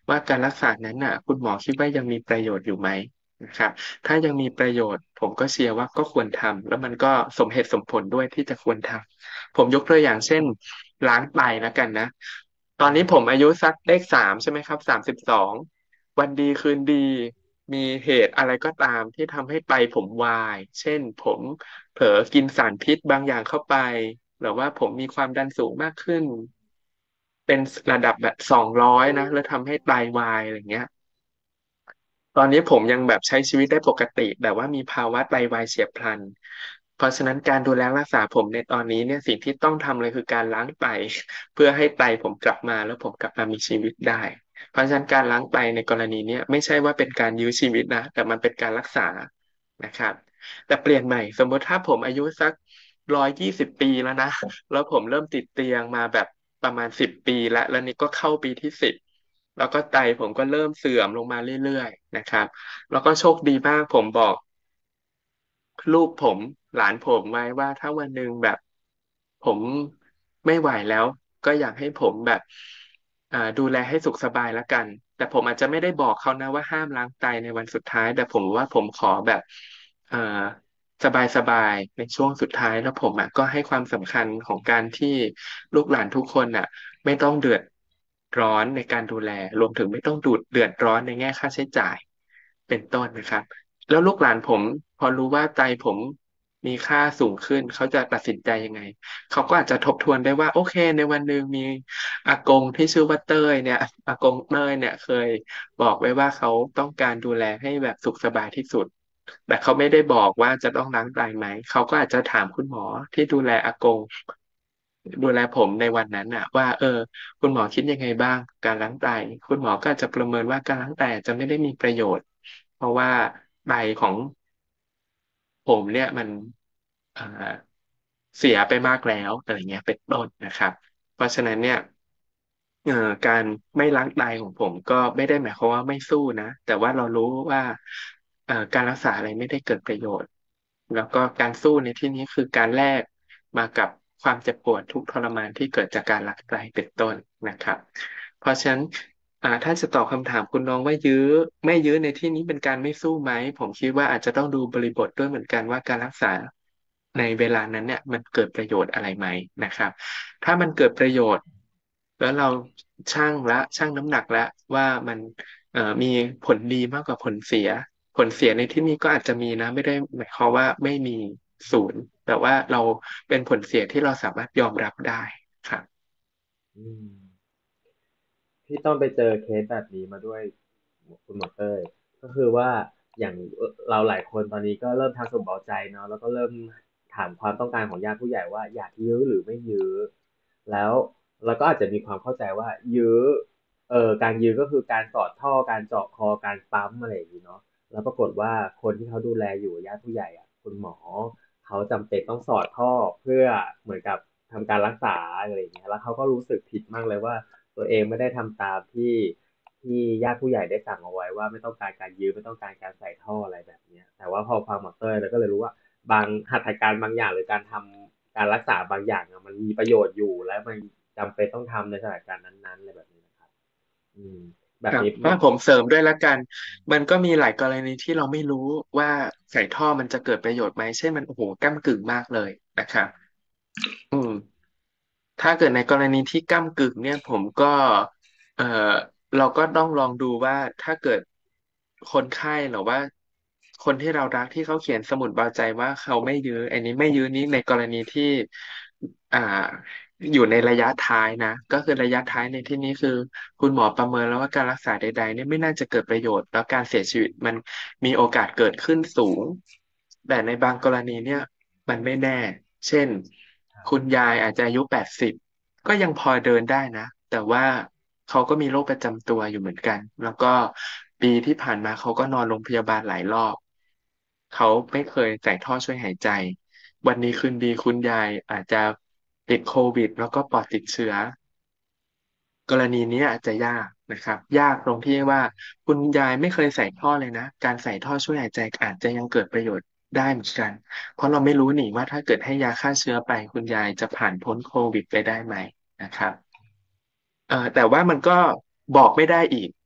ว่าการรักษานั้นน่ะคุณหมอคิดว่ายังมีประโยชน์อยู่ไหมนะครับถ้ายังมีประโยชน์ผมก็เชียร์ว่าก็ควรทำแล้วมันก็สมเหตุสมผลด้วยที่จะควรทำผมยกตัวอย่างเช่นล้างไตแล้วกันนะตอนนี้ผมอายุสักเลขสามใช่ไหมครับสามสิบสองวันดีคืนดีมีเหตุอะไรก็ตามที่ทำให้ไตผมวายเช่นผมเผลอกินสารพิษบางอย่างเข้าไปหรือว่าผมมีความดันสูงมากขึ้นเป็นระดับแบบสองร้อยนะแล้วทำให้ไตวายอะไรเงี้ย ตอนนี้ผมยังแบบใช้ชีวิตได้ปกติแต่ว่ามีภาวะไตวายเฉียบพลันเพราะฉะนั้นการดูแลรักษาผมในตอนนี้เนี่ยสิ่งที่ต้องทำเลยคือการล้างไตเพื่อให้ไตผมกลับมาแล้วผมกลับมามีชีวิตได้เพราะฉะนั้นการล้างไตในกรณีเนี้ยไม่ใช่ว่าเป็นการยื้อชีวิตนะแต่มันเป็นการรักษานะครับแต่เปลี่ยนใหม่สมมติถ้าผมอายุสักร้อยยี่สิบปีแล้วนะแล้วผมเริ่มติดเตียงมาแบบประมาณสิบปีแล้วแล้วนี่ก็เข้าปีที่สิบ แล้วก็ไตผมก็เริ่มเสื่อมลงมาเรื่อยๆนะครับแล้วก็โชคดีมากผมบอกลูกผมหลานผมไว้ว่าถ้าวันหนึ่งแบบผมไม่ไหวแล้วก็อยากให้ผมแบบอ่าดูแลให้สุขสบายแล้วกันแต่ผมอาจจะไม่ได้บอกเขานะว่าห้ามล้างไตในวันสุดท้ายแต่ผมว่าผมขอแบบเอ่อสบายๆในช่วงสุดท้ายแล้วผมอ่ะก็ให้ความสำคัญของการที่ลูกหลานทุกคนอ่ะ ไม่ต้องเดือดร้อนในการดูแลรวมถึงไม่ต้องดูดเดือดร้อนในแง่ค่าใช้จ่ายเป็นต้นนะครับแล้วลูกหลานผมพอรู้ว่าไตผมมีค่าสูงขึ้นเขาจะตัดสินใจยังไงเขาก็อาจจะทบทวนได้ว่าโอเคในวันหนึ่งมีอากงที่ชื่อว่าเต้ยเนี่ยอากงเต้ยเนี่ยเคยบอกไว้ว่าเขาต้องการดูแลให้แบบสุขสบายที่สุดแต่เขาไม่ได้บอกว่าจะต้องล้างไตไหมเขาก็อาจจะถามคุณหมอที่ดูแลอากง ดูแลผมในวันนั้นน่ะว่าเออคุณหมอคิดยังไงบ้างการล้างไตคุณหมอก็อาจจะประเมินว่าการล้างไตอาจจะไม่ได้มีประโยชน์เพราะว่าไตของผมเนี่ยมันอ่าเสียไปมากแล้วอะไรเงี้ยเป็นต้นนะครับเพราะฉะนั้นเนี่ยเอ่อการไม่ล้างไตของผมก็ไม่ได้หมายความว่าไม่สู้นะแต่ว่าเรารู้ว่าเอ่อการรักษาอะไรไม่ได้เกิดประโยชน์แล้วก็การสู้ในที่นี้คือการแลก มากับความเจ็บปวดทุกข์ทรมานที่เกิดจากการรักใครเป็นต้นนะครับเพราะฉะนั้นอ่าถ้าจะตอบคำถามคุณน้องว่ายื้อไม่ยื้อในที่นี้เป็นการไม่สู้ไหมผมคิดว่าอาจจะต้องดูบริบทด้วยเหมือนกันว่าการรักษาในเวลานั้นเนี่ยมันเกิดประโยชน์อะไรไหมนะครับถ้ามันเกิดประโยชน์แล้วเราชั่งละชั่งน้ำหนักแล้วว่ามันเอ่อมีผลดีมากกว่าผลเสียผลเสียในที่นี้ก็อาจจะมีนะไม่ได้หมายความว่าไม่มีศูนย์แต่ว่าเราเป็นผลเสียที่เราสามารถยอมรับได้ครับอืมพี่ต้องไปเจอเคสแบบนี้มาด้วยคุณหมอเต้ยก็คือว่าอย่างเราหลายคนตอนนี้ก็เริ่มทางสมเบาใจเนาะแล้วก็เริ่มถามความต้องการของญาติผู้ใหญ่ว่าอยากยื้อหรือไม่ยื้อแล้วเราก็อาจจะมีความเข้าใจว่ายื้อเอ่อการยื้อก็คือการสอดท่อการเจาะคอการปั๊มอะไรอย่างนี้เนาะแล้วปรากฏว่าคนที่เขาดูแลอยู่ญาติผู้ใหญ่อ่ะคุณหมอเขาจำเป็นต้องสอดท่อเพื่อเหมือนกับทำการรักษาอะไรอย่างเงี้ยแล้วเขาก็รู้สึกผิดมากเลยว่า ตัวเองไม่ได้ทำตามที่ที่ญาติผู้ใหญ่ได้สั่งเอาไว้ว่าไม่ต้องการการยืมไม่ต้องการการใส่ท่ออะไรแบบเนี้ยแต่ว่าพอฟังหมอเต้ยเราก็เลยรู้ว่าบางหัตถการบางอย่างหรือการทำการรักษาบางอย่างอะมันมีประโยชน์อยู่และมันจำเป็นต้องทำในสถานการณ์นั้นๆอะไรแบบนี้นะครับอืมแบครับบนี้ว่าผมเสริมด้วยละกันมันก็มีหลายกรณีที่เราไม่รู้ว่าใส่ท่อมันจะเกิดประโยชน์ไหมเช่นมันโอ้โหก้ำกึ่งมากเลยนะครับอืม ถ้าเกิดในกรณีที่ก้ำกึ่งเนี่ยผมก็เออเราก็ต้องลองดูว่าถ้าเกิดคนไข้หรือว่าคนที่เรารักที่เขาเขียนสมุดเบาใจว่าเขาไม่ยื้ออันนี้ไม่ยื้อนี้ในกรณีที่อ่าอยู่ในระยะท้ายนะก็คือระยะท้ายในที่นี้คือคุณหมอประเมินแล้วว่าการรักษาใดๆเนี่ยไม่น่าจะเกิดประโยชน์แล้วการเสียชีวิตมันมีโอกาสเกิดขึ้นสูงแต่ในบางกรณีเนี่ยมันไม่แน่เช่น คุณยายอาจจะอายุแปดสิบก็ยังพอเดินได้นะแต่ว่าเขาก็มีโรคประจำตัวอยู่เหมือนกันแล้วก็ปีที่ผ่านมาเขาก็นอนโรงพยาบาลหลายรอบเขาไม่เคยใส่ท่อช่วยหายใจวันนี้คืนดีคุณยายอาจจะติดโควิดแล้วก็ปอดติดเชื้อกรณีนี้อาจจะยากนะครับยากตรงที่ว่าคุณยายไม่เคยใส่ท่อเลยนะการใส่ท่อช่วยหายใจอาจจะยังเกิดประโยชน์ได้เหมือนกัน เพราะเราไม่รู้นี่ว่าถ้าเกิดให้ยาฆ่าเชื้อไปคุณยายจะผ่านพ้นโควิดไปได้ไหมนะครับเอ่อแต่ว่ามันก็บอกไม่ได้อีก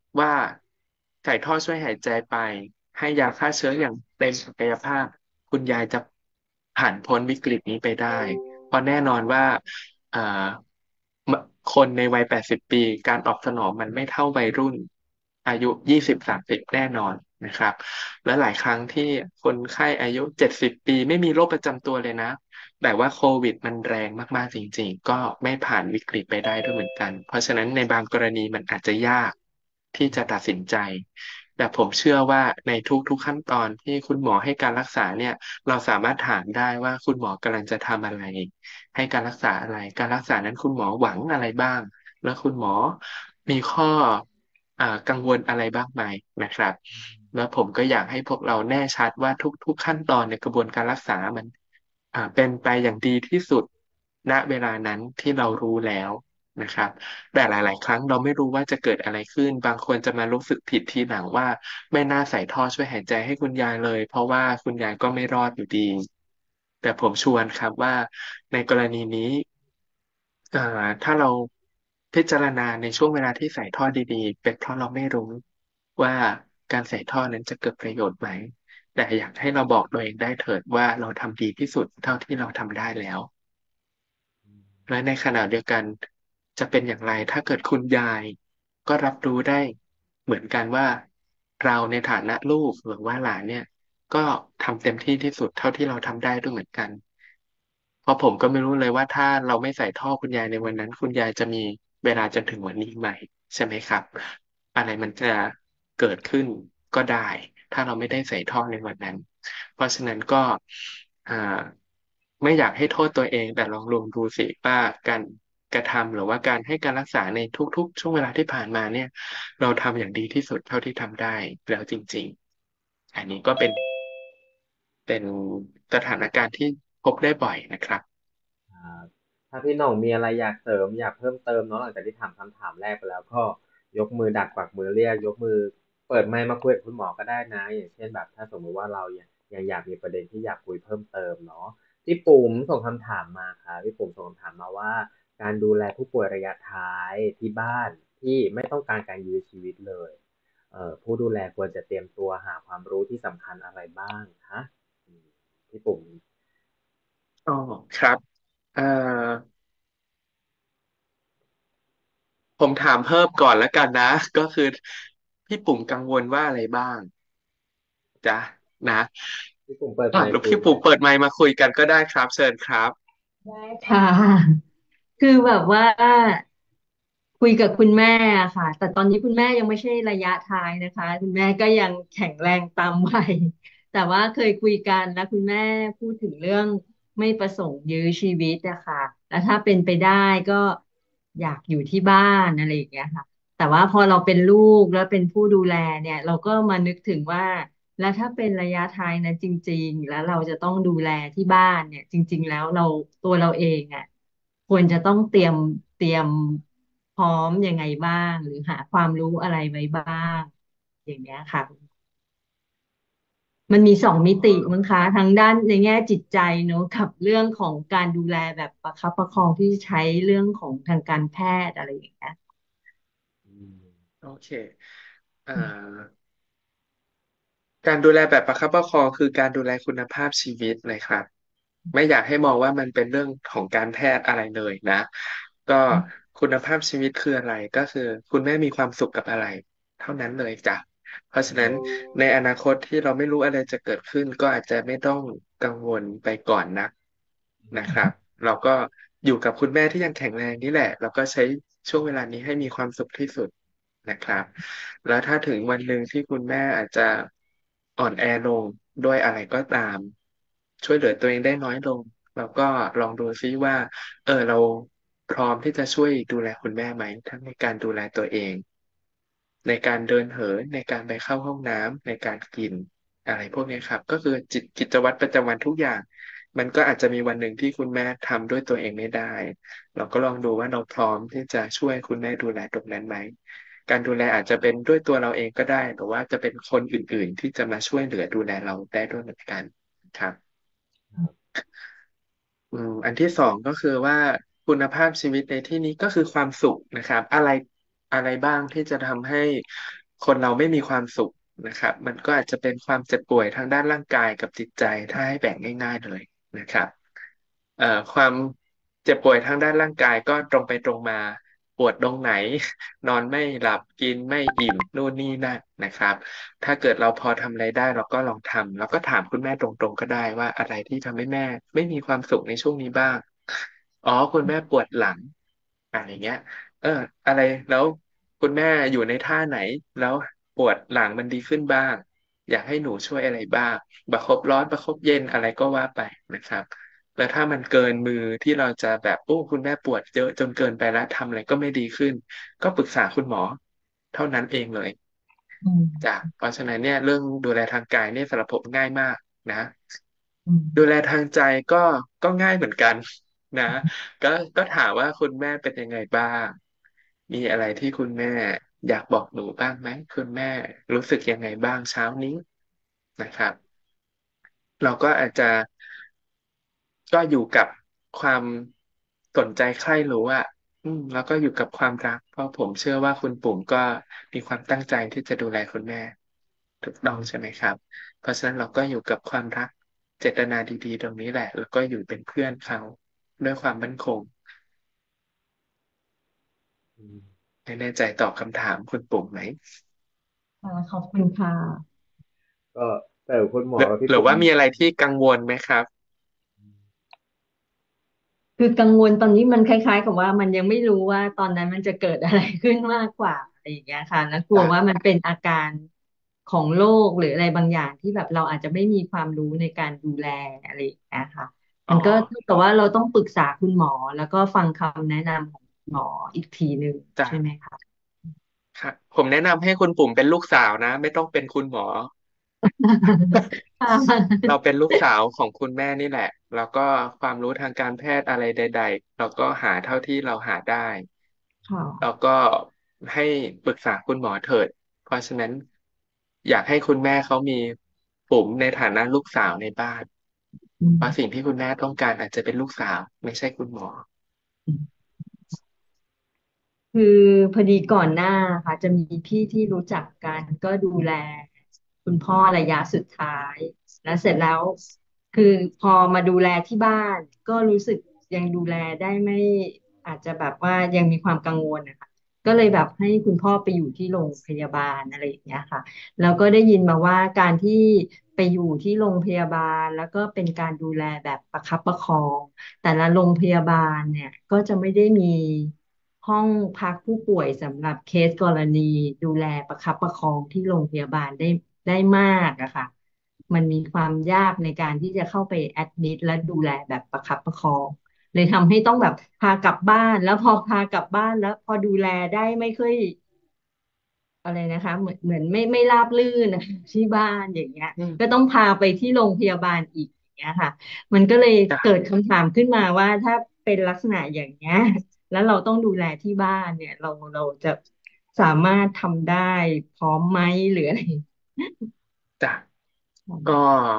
ว่าใส่ท่อช่วยหายใจไปให้ยาฆ่าเชื้ออย่างเต็มศักยภาพคุณยายจะผ่านพ้นวิกฤตนี้ไปได้เพราะแน่นอนว่าเอ่อคนในวัยแปดสิบปีการตอบสนองมันไม่เท่าวัยรุ่นอายุยี่สิบสามสิบแน่นอนนะครับและหลายครั้งที่คนไข้อายุเจ็ดสิบปีไม่มีโรคประจำตัวเลยนะ แต่ว่าโควิดมันแรงมากๆจริงๆก็ไม่ผ่านวิกฤตไปได้ด้วยเหมือนกัน เพราะฉะนั้นในบางกรณีมันอาจจะยากที่จะตัดสินใจ แต่ผมเชื่อว่าในทุกๆขั้นตอนที่คุณหมอให้การรักษาเนี่ยเราสามารถถามได้ว่าคุณหมอกำลังจะทำอะไรให้การรักษาอะไรการรักษานั้นคุณหมอหวังอะไรบ้างแล้วคุณหมอมีข้ออ่ากังวลอะไรบ้างไหมนะครับแล้วผมก็อยากให้พวกเราแน่ชัดว่าทุกๆขั้นตอนในกระบวนการรักษามัน อ่าเป็นไปอย่างดีที่สุดณเวลานั้นที่เรารู้แล้วนะครับแต่หลายๆครั้งเราไม่รู้ว่าจะเกิดอะไรขึ้นบางคนจะมารู้สึกผิดทีหลังว่าไม่น่าใส่ท่อช่วยหายใจให้คุณยายเลยเพราะว่าคุณยายก็ไม่รอดอยู่ดีแต่ผมชวนครับว่าในกรณีนี้อ่าถ้าเราพิจารณาในช่วงเวลาที่ใส่ท่อดีๆเป็นเพราะเราไม่รู้ว่าการใส่ท่อนั้นจะเกิดประโยชน์ไหม แต่อยากให้เราบอกตัวเองได้เถิดว่าเราทำดีที่สุดเท่าที่เราทำได้แล้ว และในขณะเดียวกันจะเป็นอย่างไรถ้าเกิดคุณยายก็รับรู้ได้เหมือนกันว่าเราในฐานะลูกหรือว่าหลานเนี่ยก็ทำเต็มที่ที่สุดเท่าที่เราทำได้ด้วยเหมือนกันเพราะผมก็ไม่รู้เลยว่าถ้าเราไม่ใส่ท่อคุณยายในวันนั้นคุณยายจะมีเวลาจนถึงวันนี้ไหมใช่ไหมครับอะไรมันจะเกิดขึ้นก็ได้ถ้าเราไม่ได้ใส่ท่อในวันนั้นเพราะฉะนั้นก็อ่า ไม่อยากให้โทษตัวเองแต่ลองลองดูสิว่าการกระทำหรือว่าการให้การรักษาในทุกๆช่วงเวลาที่ผ่านมาเนี่ยเราทำอย่างดีที่สุดเท่าที่ทำได้แล้วจริงๆอันนี้ก็เป็นเป็นสถานการณ์ที่พบได้บ่อยนะครับครับถ้าพี่หน่องมีอะไรอยากเสริมอยากเพิ่มเติมเนาะหลังจากที่ถามคำถามแรกไปแล้วก็ยกมือดักกวักมือเรียกยกมือเปิดไมค์มาคุยกับคุณหมอก็ได้นะอย่างเช่นแบบถ้าสมมติว่าเรายังยังอยากมีประเด็นที่อยากคุยเพิ่มเติมเนาะพี่ปุ๋มส่งคำถามมาค่ะพี่ปุ๋มส่งคำถามมาว่าการดูแลผู้ป่วยระยะท้ายที่บ้านที่ไม่ต้องการการยื้อชีวิตเลยเอ่อผู้ดูแลควรจะเตรียมตัวหาความรู้ที่สำคัญอะไรบ้างคะอืมพี่ปุ๋มอ๋อครับเอ่อผมถามเพิ่มก่อนแล้วกันนะก็คือพี่ปุ่มกังวลว่าอะไรบ้างจ๊ะนะพี่ปุ๋มเปิดอ่ะแล้วไมค์คุยพี่ปุ่มเปิดไมค์มาคุยกันก็ได้ครับเชิญครับได้ค่ะคือแบบว่าคุยกับคุณแม่อะค่ะแต่ตอนนี้คุณแม่ยังไม่ใช่ระยะท้ายนะคะคุณแม่ก็ยังแข็งแรงตามวัยแต่ว่าเคยคุยกันแล้วคุณแม่พูดถึงเรื่องไม่ประสงค์ยื้อชีวิตอะค่ะแล้วถ้าเป็นไปได้ก็อยากอยู่ที่บ้านอะไรอย่างเงี้ยค่ะแต่ว่าพอเราเป็นลูกแล้วเป็นผู้ดูแลเนี่ยเราก็มานึกถึงว่าแล้วถ้าเป็นระยะท้ายนะจริงๆแล้วเราจะต้องดูแลที่บ้านเนี่ยจริงๆแล้วเราตัวเราเองอะ ควรจะต้องเตรียมเตรียมพร้อมยังไงบ้างหรือหาความรู้อะไรไว้บ้างอย่างเงี้ยค่ะมันมีสองมิติมั้งคะทั้งด้านในแง่จิตใจเนอะกับเรื่องของการดูแลแบบประคับประคองที่ใช้เรื่องของทางการแพทย์อะไรอย่างเงี้ยอืมโอเคอ่า การดูแลแบบประคับประคองคือการดูแลคุณภาพชีวิตเลยครับไม่อยากให้มองว่ามันเป็นเรื่องของการแพทย์อะไรเลยนะก็คุณภาพชีวิตคืออะไรก็คือคุณแม่มีความสุขกับอะไรเท่านั้นเลยจ้ะเพราะฉะนั้นในอนาคตที่เราไม่รู้อะไรจะเกิดขึ้นก็อาจจะไม่ต้องกังวลไปก่อนนักนะครับเราก็อยู่กับคุณแม่ที่ยังแข็งแรงนี่แหละเราก็ใช้ช่วงเวลานี้ให้มีความสุขที่สุดนะครับ แล้วถ้าถึงวันหนึ่งที่คุณแม่อาจจะอ่อนแอลงด้วยอะไรก็ตามช่วยเหลือตัวเองได้น้อยลงเราก็ลองดูซิว่าเออเราพร้อมที่จะช่วยดูแลคุณแม่ไหมทั้งในการดูแลตัวเองในการเดินเหินในการไปเข้าห้องน้ำในการกินอะไรพวกนี้ครับก็คือจิตกิจวัตรประจำวันทุกอย่างมันก็อาจจะมีวันหนึ่งที่คุณแม่ทำด้วยตัวเองไม่ได้เราก็ลองดูว่าเราพร้อมที่จะช่วยคุณแม่ดูแลตรงนั้นไหม การดูแลอาจจะเป็นด้วยตัวเราเองก็ได้หรือว่าจะเป็นคนอื่นๆที่จะมาช่วยเหลือดูแลเราได้ด้วยเหมือนกันครับอืมอันที่สองก็คือว่าคุณภาพชีวิตในที่นี้ก็คือความสุขนะครับอะไรอะไรบ้างที่จะทำให้คนเราไม่มีความสุขนะครับมันก็อาจจะเป็นความเจ็บป่วยทางด้านร่างกายกับจิตใจถ้าให้แบ่งง่ายๆเลยนะครับเอ่อความเจ็บป่วยทางด้านร่างกายก็ตรงไปตรงมาปวดตรงไหนนอนไม่หลับกินไม่อิ่มนู่นนี่นั่นนะครับถ้าเกิดเราพอทำอะไรได้เราก็ลองทำแล้วก็ถามคุณแม่ตรงๆก็ได้ว่าอะไรที่ทำให้แม่ไม่มีความสุขในช่วงนี้บ้างอ๋อคุณแม่ปวดหลังอะไรเงี้ย เอออะไรแล้วคุณแม่อยู่ในท่าไหนแล้วปวดหลังมันดีขึ้นบ้างอยากให้หนูช่วยอะไรบ้างประคบร้อนประคบเย็นอะไรก็ว่าไปนะครับแล้วถ้ามันเกินมือที่เราจะแบบโอ้คุณแม่ปวดเยอะจนเกินไปแล้วทำอะไรก็ไม่ดีขึ้นก็ปรึกษาคุณหมอเท่านั้นเองเลยอืมจ้ะเพราะฉะนั้นเนี่ยเรื่องดูแลทางกายเนี่ยสำหรับผมง่ายมากนะอืมดูแลทางใจก็ก็ง่ายเหมือนกันนะก็ก็ถามว่าคุณแม่เป็นยังไงบ้าง มีอะไรที่คุณแม่อยากบอกหนูบ้างไหมคุณแม่รู้สึกยังไงบ้างเช้านี้นะครับเราก็อาจจะก็อยู่กับความสนใจใคร่รู้อ่ะอืมแล้วก็อยู่กับความรักเพราะผมเชื่อว่าคุณปุ๋มก็มีความตั้งใจที่จะดูแลคุณแม่ถูกต้องใช่ไหมครับเพราะฉะนั้นเราก็อยู่กับความรักเจตนาดีๆตรงนี้แหละแล้วก็อยู่เป็นเพื่อนเขาด้วยความมั่นคงอืมไม่แน่ใจตอบคำถามคุณปุ๋มไหมค่ะขอบคุณค่ะก็แต่คุณหมอหรือกับพี่ปุ๋มหรือว่ามีอะไรที่กังวลไหมครับคือกังวลตอนนี้มันคล้ายๆกับว่ามันยังไม่รู้ว่าตอนนั้นมันจะเกิดอะไรขึ้นมากกว่าอะไรอย่างเงี้ยค่ะแล้วกลัวจ้ะว่ามันเป็นอาการของโรคหรืออะไรบางอย่างที่แบบเราอาจจะไม่มีความรู้ในการดูแลอะไรอย่างเงี้ยค่ะอ๋อมันก็เท่ากับว่าเราต้องปรึกษาคุณหมอแล้วก็ฟังคำแนะนำของหมออีกทีหนึ่งจ้ะใช่ไหมคะครับผมแนะนำให้คุณปุ่มเป็นลูกสาวนะไม่ต้องเป็นคุณหมอค่เราะเป็นลูกสาวของคุณแม่นี่แหละแล้วก็ความรู้ทางการแพทย์อะไรใดๆเราก็หาเท่าที่เราหาได้แล้วค่ะก็ให้ปรึกษาคุณหมอเถิดเพราะฉะนั้นอยากให้คุณแม่เขามีปุ๋มในฐานะลูกสาวในบ้านอืมเพราะสิ่งที่คุณแม่ต้องการอาจจะเป็นลูกสาวไม่ใช่คุณหมออืม คือพอดีก่อนหน้าค่ะจะมีพี่ที่รู้จักกันก็ดูแลคุณพ่อระยะสุดท้ายแล้วเสร็จแล้วคือพอมาดูแลที่บ้านก็รู้สึกยังดูแลได้ไม่อาจจะแบบว่ายังมีความกังวลนะคะก็เลยแบบให้คุณพ่อไปอยู่ที่โรงพยาบาลอะไรอย่างเงี้ยค่ะแล้วก็ได้ยินมาว่าการที่ไปอยู่ที่โรงพยาบาลแล้วก็เป็นการดูแลแบบประคับประคองแต่ละโรงพยาบาลเนี่ยก็จะไม่ได้มี ห้องพักผู้ป่วยสำหรับเคสกรณีดูแลประคับประคองที่โรงพยาบาลได้ได้มากอะค่ะมันมีความยากในการที่จะเข้าไปแอดมิดและดูแลแบบประคับประคองเลยทำให้ต้องแบบพากลับบ้านแล้วพอพากลับบ้านแล้วพอดูแลได้ไม่ค่อยอะไรนะคะเหมือนเหมือนไม่ไม่ราบรื่นนะที่บ้านอย่างเงี้ยอืมก็ต้องพาไปที่โรงพยาบาลอีกอย่างเงี้ยค่ะมันก็เลยจ้ะเกิดคำถามขึ้นมาว่าถ้าเป็นลักษณะอย่างเงี้ย แล้วเราต้องดูแลที่บ้านเนี่ยเราเราจะสามารถทำได้พร้อมไหมหรืออะไรจ้ะก็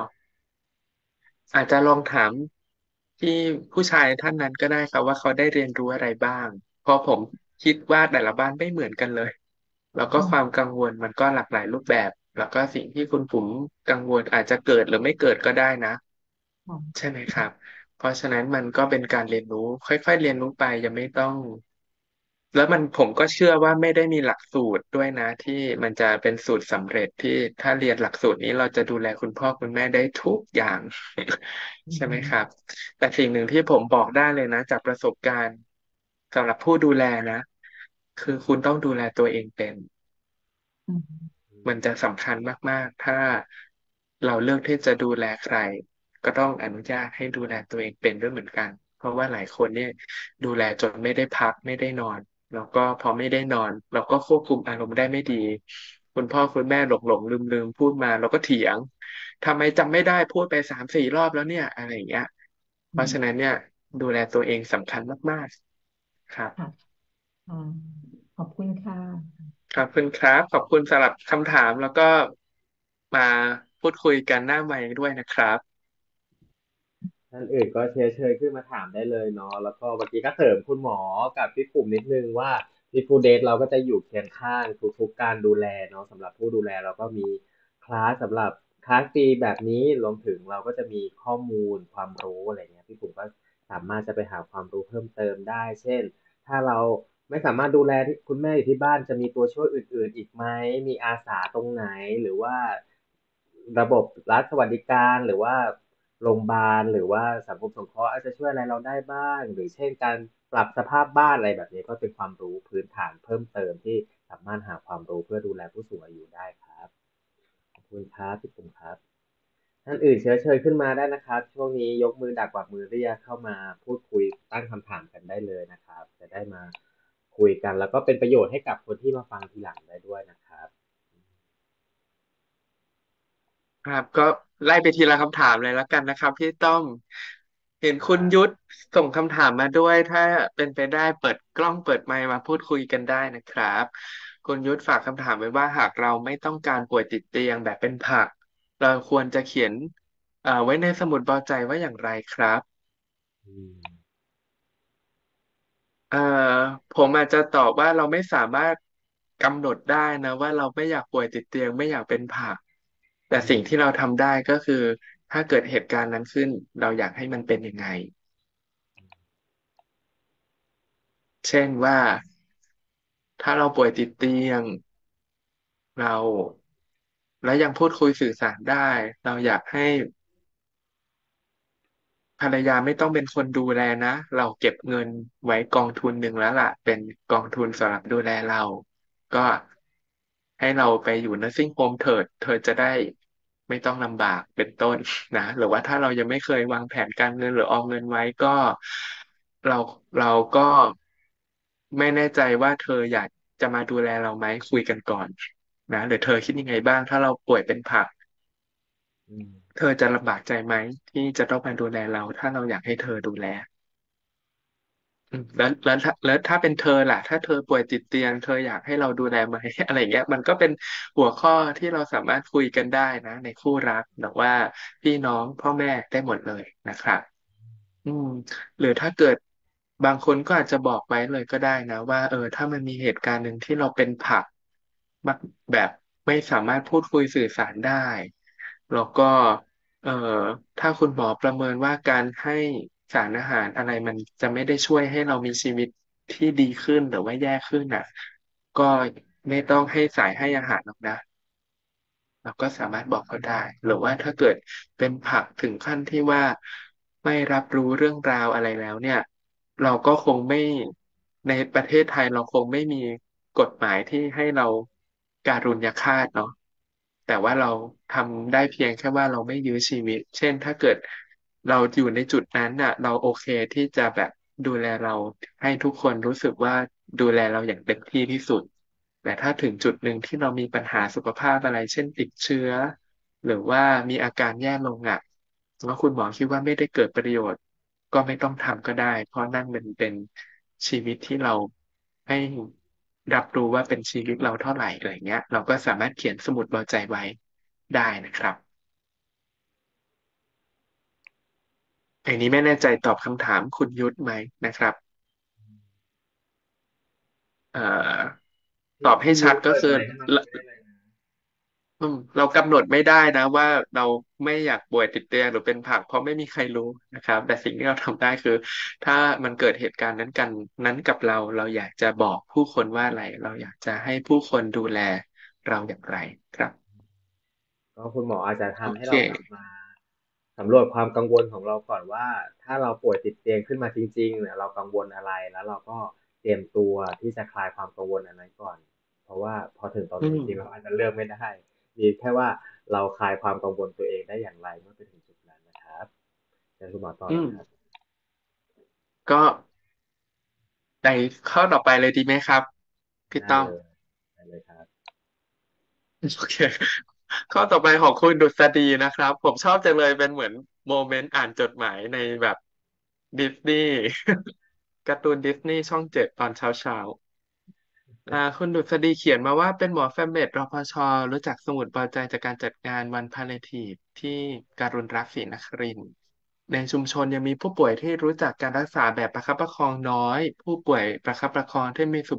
อาจจะลองถามที่ผู้ชายท่านนั้นก็ได้ครับว่าเขาได้เรียนรู้อะไรบ้างเพราะผมคิดว่าแต่ละบ้านไม่เหมือนกันเลยแล้วก็อืมความกังวลมันก็หลากหลายรูปแบบแล้วก็สิ่งที่คุณปุ๋มกังวลอาจจะเกิดหรือไม่เกิดก็ได้นะใช่ไหมครับเพราะฉะนั้นมันก็เป็นการเรียนรู้ค่อยๆเรียนรู้ไปยังไม่ต้อง แล้วมันผมก็เชื่อว่าไม่ได้มีหลักสูตรด้วยนะที่มันจะเป็นสูตรสำเร็จที่ถ้าเรียนหลักสูตรนี้เราจะดูแลคุณพ่อคุณแม่ได้ทุกอย่างอืใช่ไหมครับมแต่สิ่งหนึ่งที่ผมบอกได้เลยนะจากประสบการณ์สำหรับผู้ดูแลนะคือคุณต้องดูแลตัวเองเป็นอืมมันจะสำคัญมากๆ ถ้าเราเลือกที่จะดูแลใครก็ต้องอนุญาตให้ดูแลตัวเองเป็นด้วยเหมือนกัน เพราะว่าหลายคนเนี่ยดูแลจนไม่ได้พักไม่ได้นอนแล้วก็พอไม่ได้นอนเราก็ควบคุมอารมณ์ได้ไม่ดีคุณพ่อคุณแม่หลงหลงลืมลืมพูดมาเราก็เถียงทำไมจำไม่ได้พูดไปสามสี่รอบแล้วเนี่ยอะไรอย่างเงี้ยเพราะฉะนั้นอืมเนี่ยดูแลตัวเองสำคัญมากๆครับค่ะอ่าขอบคุณค่ะขอบคุณครับขอบคุณสำหรับคำถามแล้วก็มาพูดคุยกันหน้าไมค์ด้วยนะครับท่านอื่นก็เชื้อเชิญขึ้นมาถามได้เลยเนาะแล้วก็เมื่อกี้ก็เสริมคุณหมอกับพี่ปุ๋มนิดนึงว่าที่ฟูเดทเราก็จะอยู่เคียงข้างทุกๆการดูแลเนาะสำหรับผู้ดูแลเราก็มีคลาสสำหรับคลาสฟรีแบบนี้รวมถึงเราก็จะมีข้อมูลความรู้อะไรเงี้ยพี่ผมก็สามารถจะไปหาความรู้เพิ่มเติมได้เช่นถ้าเราไม่สามารถดูแลที่คุณแม่อยู่ที่บ้านจะมีตัวช่วยอื่นๆอีกไหมมีอาสาตรงไหนหรือว่าระบบรัฐสวัสดิการหรือว่าโรงพยาบาลหรือว่าสังคมสงเคราะห์อาจจะช่วยอะไรเราได้บ้างหรือเช่นการปรับสภาพบ้านอะไรแบบนี้ก็เป็นความรู้พื้นฐานเพิ่มเติมที่สามารถหาความรู้เพื่อดูแลผู้สูงอายุได้ครับขอบคุณครับพี่ปุ่มครับท่านอื่นเชื้อเชิญขึ้นมาได้นะครับช่วงนี้ยกมือดักกวักมือเรียกเข้ามาพูดคุยตั้งคำถามกันได้เลยนะครับจะได้มาคุยกันแล้วก็เป็นประโยชน์ให้กับคนที่มาฟังทีหลังได้ด้วยนะครับครับก็ไล่ไปทีละคำถามเลยแล้วกันนะครับพี่ต้อมเห็นครับคุณยุทธส่งคำถามมาด้วยถ้าเป็นไปได้เปิดกล้องเปิดไมค์มาพูดคุยกันได้นะครับคุณยุทธฝากคำถามไว้ว่าหากเราไม่ต้องการป่วยติดเตียงแบบเป็นผักเราควรจะเขียนเอ่อไว้ในสมุดเบาใจว่าอย่างไรครับอืมเอ่อผมอาจจะตอบว่าเราไม่สามารถกำหนดได้นะว่าเราไม่อยากป่วยติดเตียงไม่อยากเป็นผักแต่อืมสิ่งที่เราทำได้ก็คือถ้าเกิดเหตุการณ์นั้นขึ้นเราอยากให้มันเป็นยังไงเช่นว่าถ้าเราป่วยติดเตียงเราแล้วยังพูดคุยสื่อสารได้เราอยากให้ ภรรยาไม่ต้องเป็นคนดูแลนะเราเก็บเงินไว้กองทุนหนึ่งแล้วล่ะเป็นกองทุนสำหรับดูแลเราก็ให้เราไปอยู่ nursing home เถิดเธอจะได้ไม่ต้องลำบากเป็นต้นนะหรือว่าถ้าเรายังไม่เคยวางแผนการเงินหรือออมเงินไว้ก็เราเราก็ไม่แน่ใจว่าเธออยากจะมาดูแลเราไหมคุยกันก่อนนะหรือเธอคิดยังไงบ้างถ้าเราป่วยเป็นผักอืมเธอจะลำบากใจไหมที่จะต้องมาดูแลเราถ้าเราอยากให้เธอดูแลอืมแล้วแล้วถ้าแล้วถ้าเป็นเธอล่ะถ้าเธอป่วยติดเตียงเธออยากให้เราดูแลไหมอะไรอย่างเงี้ยมันก็เป็นหัวข้อที่เราสามารถคุยกันได้นะในคู่รักหรือว่าพี่น้องพ่อแม่ได้หมดเลยนะครับ อืมหรือถ้าเกิดบางคนก็อาจจะบอกไว้เลยก็ได้นะว่าเออถ้ามันมีเหตุการณ์หนึ่งที่เราเป็นผักมักแบบไม่สามารถพูดคุยสื่อสารได้แล้วก็เอ่อถ้าคุณหมอประเมินว่าการให้สารอาหารอะไรมันจะไม่ได้ช่วยให้เรามีชีวิตที่ดีขึ้นหรือว่าแย่ขึ้นน่ะก็ไม่ต้องให้สายให้อาหารหรอกนะ เราก็สามารถบอกเขาได้หรือว่าถ้าเกิดเป็นผักถึงขั้นที่ว่าไม่รับรู้เรื่องราวอะไรแล้วเนี่ยเราก็คงไม่ในประเทศไทยเราคงไม่มีกฎหมายที่ให้เราการุญยฆาตเนาะแต่ว่าเราทำได้เพียงแค่ว่าเราไม่ยื้อชีวิตเช่นถ้าเกิดเราอยู่ในจุดนั้นน่ะเราโอเคที่จะแบบดูแลเราให้ทุกคนรู้สึกว่าดูแลเราอย่างเต็มที่ที่สุด แต่ถ้าถึงจุดหนึ่งที่เรามีปัญหาสุขภาพอะไรเช่นติดเชื้อหรือว่ามีอาการแย่ลงอ่ะแล้วคุณหมอคิดว่าไม่ได้เกิดประโยชน์ก็ไม่ต้องทำก็ได้เพราะนั่นมันเป็นชีวิตที่เราให้รับรู้ว่าเป็นชีวิตเราเท่าไหร่อะไรเงี้ยเราก็สามารถเขียนสมุดเบาใจไว้ได้นะครับอันนี้ไม่แน่ใจตอบคำถามคุณยุทธไหมนะครับเอ่อตพี่อบให้พี่ยุ้ยชัดก็คือเปิดไมค์ขึ้นมาคุยได้เลยนะอืมเรากำหนดไม่ได้นะว่าเราไม่อยากป่วยติดเตียงหรือเป็นผักเพราะไม่มีใครรู้นะครับแต่สิ่งที่เราทำได้คือถ้ามันเกิดเหตุการณ์นั้นกันนั้นกับเราเราอยากจะบอกผู้คนว่าอะไรเราอยากจะให้ผู้คนดูแลเราอย่างไรครับก็คุณหมออาจจะโอทำให้เคเรากลับมาสำรวจความกังวลของเราก่อนว่าถ้าเราป่วยติดเตียงขึ้นมาจริงๆเนี่ยเรากังวลอะไรแล้วเราก็เตรียมตัวที่จะคลายความกังวลอันนั้นก่อนเพราะว่าพอถึงตอนอืมนั้นจริงๆเราอาจจะเลือกไม่ได้มีแค่ว่าเราคลายความกังวลตัวเองได้อย่างไรเมื่อไปถึงจุดนั้นนะครับเชิญคุณหมอต่ออืมเลยครับก็ในข้อต่อไปเลยดีไหมครับพี่ต้อมได้เลยได้เลยครับโอเคข้อต่อไปของคุณดุษฎีนะครับผมชอบจังเลยเป็นเหมือนโมเมนต์อ่านจดหมายในแบบดิสนีย์การ์ตูนดิสนีย์ช่องเจ็ดตอนเช้าเช้าอ่าคุณดุษฎีเขียนมาว่าเป็นหมอแฟมเมดรพชรู้จักสมุดปลอบใจจากการจัดงานวันพาเลทีฟที่การุณรักษ์ศรีนครินทร์ในชุมชนยังมีผู้ป่วยที่รู้จักการรักษาแบบประคับประคองน้อยผู้ป่วยประคับประคองที่มีสุข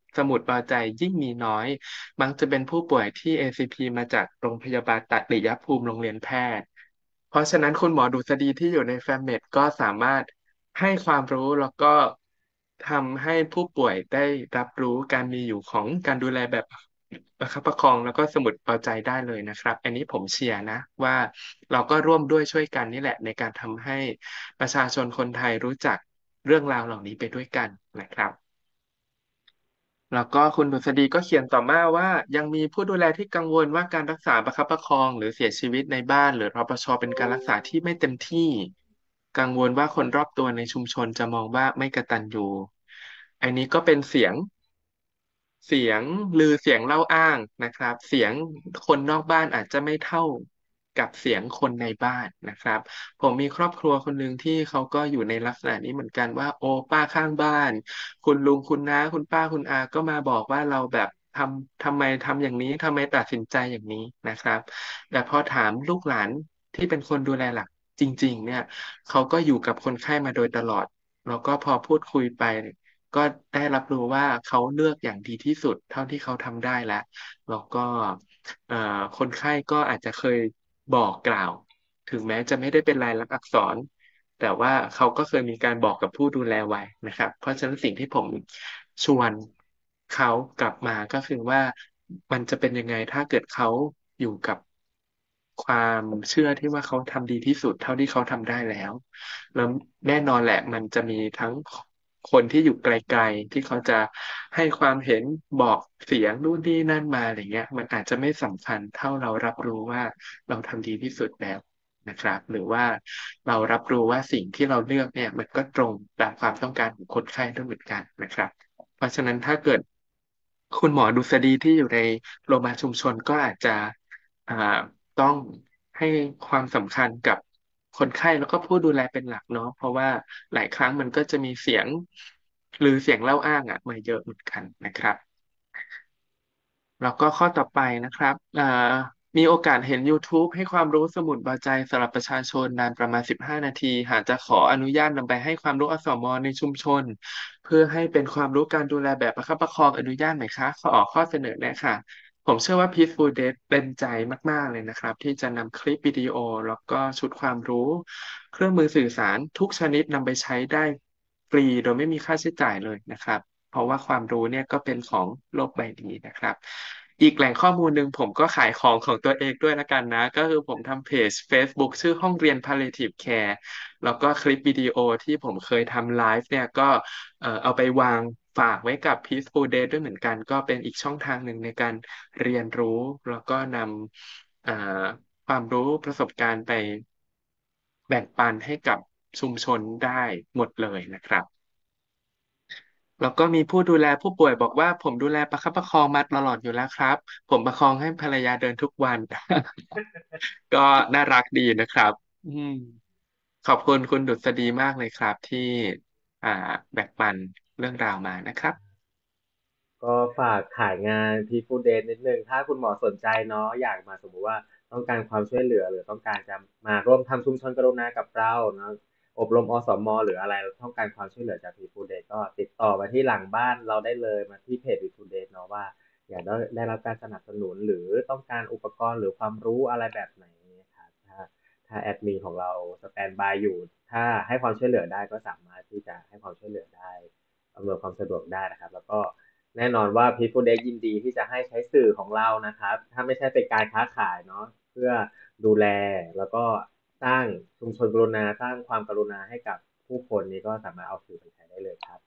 สมุดเบาใจยิ่งมีน้อยมักจะเป็นผู้ป่วยที่ เอ ซี พี มาจากโรงพยาบาลตัดหริยภูมิโรงเรียนแพทย์เพราะฉะนั้นคุณหมอดุษฎีที่อยู่ในแฟมเมดก็สามารถให้ความรู้แล้วก็ทำให้ผู้ป่วยได้รับรู้การมีอยู่ของการดูแลแบบประคับประคองแล้วก็สมุดเบาใจได้เลยนะครับอันนี้ผมเชียร์นะว่าเราก็ร่วมด้วยช่วยกันนี่แหละในการทำให้ประชาชนคนไทยรู้จักเรื่องราวเหล่านี้ไปด้วยกันนะครับ แล้วก็คุณดุษฎีก็เขียนต่อมาว่ายังมีผู้ดูแลที่กังวลว่าการรักษาประคับประคองหรือเสียชีวิตในบ้านหรือรพชเป็นการรักษาที่ไม่เต็มที่กังวลว่าคนรอบตัวในชุมชนจะมองว่าไม่กตัญญูอันนี้ก็เป็นเสียงเสียงลือเสียงเล่าอ้างนะครับเสียงคนนอกบ้านอาจจะไม่เท่ากับเสียงคนในบ้านนะครับผมมีครอบครัวคนหนึ่งที่เขาก็อยู่ในลักษณะนี้เหมือนกันว่าโอ้ป้าข้างบ้าน คุณลุงคุณน้าคุณป้าคุณอาก็มาบอกว่าเราแบบทำทำไมทำอย่างนี้ทำไมตัดสินใจอย่างนี้นะครับแต่พอถามลูกหลานที่เป็นคนดูแลหลักจริงๆเนี่ยเขาก็อยู่กับคนไข้มาโดยตลอดแล้วก็พอพูดคุยไปก็ได้รับรู้ว่าเขาเลือกอย่างดีที่สุดเท่าที่เขาทำได้แล้วแล้วก็เอ่อคนไข้ก็อาจจะเคยบอกกล่าวถึงแม้จะไม่ได้เป็นลายลักษณ์อักษร แต่ว่าเขาก็เคยมีการบอกกับผู้ดูแลไว้นะครับเพราะฉะนั้นสิ่งที่ผมชวนเขากลับมาก็คือว่ามันจะเป็นยังไงถ้าเกิดเขาอยู่กับความเชื่อที่ว่าเขาทำดีที่สุดเท่าที่เขาทำได้แล้วแล้วแน่นอนแหละมันจะมีทั้งคนที่อยู่ไกลๆที่เขาจะให้ความเห็นบอกเสียงนู่นนี่นั่นมาอะไรเงี้ยมันอาจจะไม่สำคัญเท่าเรารับรู้ว่าเราทำดีที่สุดแล้ว นะครับหรือว่าเรารับรู้ว่าสิ่งที่เราเลือกเนี่ยมันก็ตรงตามความต้องการของคนไข้ด้วยเหมือนกันนะครับเพราะฉะนั้นถ้าเกิดคุณหมอดุษฎีที่อยู่ในโรงพยาบาลชุมชนก็อาจจะอ่าต้องให้ความสำคัญกับคนไข้แล้วก็ผู้ดูแลเป็นหลักเนาะเพราะว่าหลายครั้งมันก็จะมีเสียงหรือเสียงเล่าอ้างอ่ะมาเยอะเหมือนกันนะครับ แล้วก็ข้อต่อไปนะครับอ่ามีโอกาสเห็น YouTube ให้ความรู้สมุดเบาใจสำหรับประชาชนนานประมาณสิบห้านาทีหากจะขออนุญาตนำไปให้ความรู้อสมในชุมชนเพื่อให้เป็นความรู้การดูแลแบบประคับประคองอนุญาตไหมคะขอออกข้อเสนอแนะค่ะผมเชื่อว่า Peaceful Date เป็นใจมากๆเลยนะครับที่จะนำคลิปวิดีโอแล้วก็ชุดความรู้เครื่องมือสื่อสารทุกชนิดนำไปใช้ได้ฟรีโดยไม่มีค่าใช้จ่ายเลยนะครับ เพราะว่าความรู้เนี่ยก็เป็นของโลกใบนี้นะครับอีกแหล่งข้อมูลหนึ่งผมก็ขายของของตัวเองด้วยละกันนะก็คือผมทำเพจ Facebook ชื่อห้องเรียน Palliative Care แล้วก็คลิปวิดีโอที่ผมเคยทำไลฟ์เนี่ยก็เอ่อเอาไปวางฝากไว้กับ Peaceful Day ด้วยเหมือนกันก็เป็นอีกช่องทางหนึ่งในการเรียนรู้แล้วก็นำเอ่อความรู้ประสบการณ์ไปแบ่งปันให้กับชุมชนได้หมดเลยนะครับ แล้วก็มีผู้ดูแลผู้ป่วยบอกว่าผมดูแลประคับประคองมาตลอดอยู่แล้วครับผมประคองให้ภรรยาเดินทุกวันก็น่ารักดีนะครับอืมขอบคุณคุณดุษฎีมากเลยครับที่อ่าแบ่งปันเรื่องราวมานะครับก็ฝากขายงาน People Date นิดนึงถ้าคุณหมอสนใจเนาะอยากมาสมมุติว่าต้องการความช่วยเหลือหรือต้องการจะมาร่วมทำชุมชนกรุณากับเราเนาะอบรมอสมหรืออะไรต้องการความช่วยเหลือจาก People Date ก็ติดต่อมาที่หลังบ้านเราได้เลยมาที่เพจ People Date เนาะว่าอยากได้ได้รับการสนับสนุนหรือต้องการอุปกรณ์หรือความรู้อะไรแบบไหนนะครับถ้าถ้าแอดมินของเราสแตนบายอยู่ถ้าให้ความช่วยเหลือได้ก็สามารถที่จะให้ความช่วยเหลือได้อำนวยความสะดวกได้นะครับแล้วก็ แน่นอนว่า People Desk ยินดีที่จะให้ใช้สื่อของเรานะครับถ้าไม่ใช่เป็นการค้าขายเนาะเพื่อดูแลแล้วก็สร้างชุมชนกรุณาสร้างความกรุณาให้กับผู้คนนี้ก็สามารถเอาสื่อไปใช้ได้เลยครับ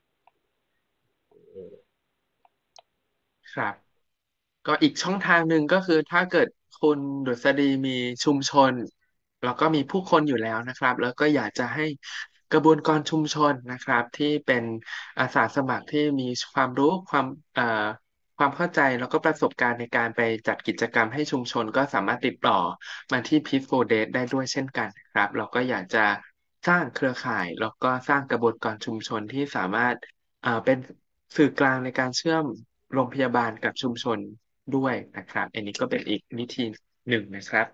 ครับ ก็อีกช่องทางหนึ่งก็คือถ้าเกิดคุณดุษฎีมีชุมชนแล้วก็มีผู้คนอยู่แล้วนะครับแล้วก็อยากจะให้กระบวนการชุมชนนะครับที่เป็นอาสาสมัครที่มีความรู้ความเอ่อความเข้าใจแล้วก็ประสบการณ์ในการไปจัดกิจกรรมให้ชุมชนก็สามารถติดต่อมาที่ Peaceful Date ได้ด้วยเช่นกันครับเราก็อยากจะสร้างเครือข่ายแล้วก็สร้างกระบวนการชุมชนที่สามารถเอ่อเป็นสื่อกลางในการเชื่อมโรงพยาบาลกับชุมชน ด้วยนะครับอันนี้ก็เป็นอีกวิธีหนึ่งนะครับ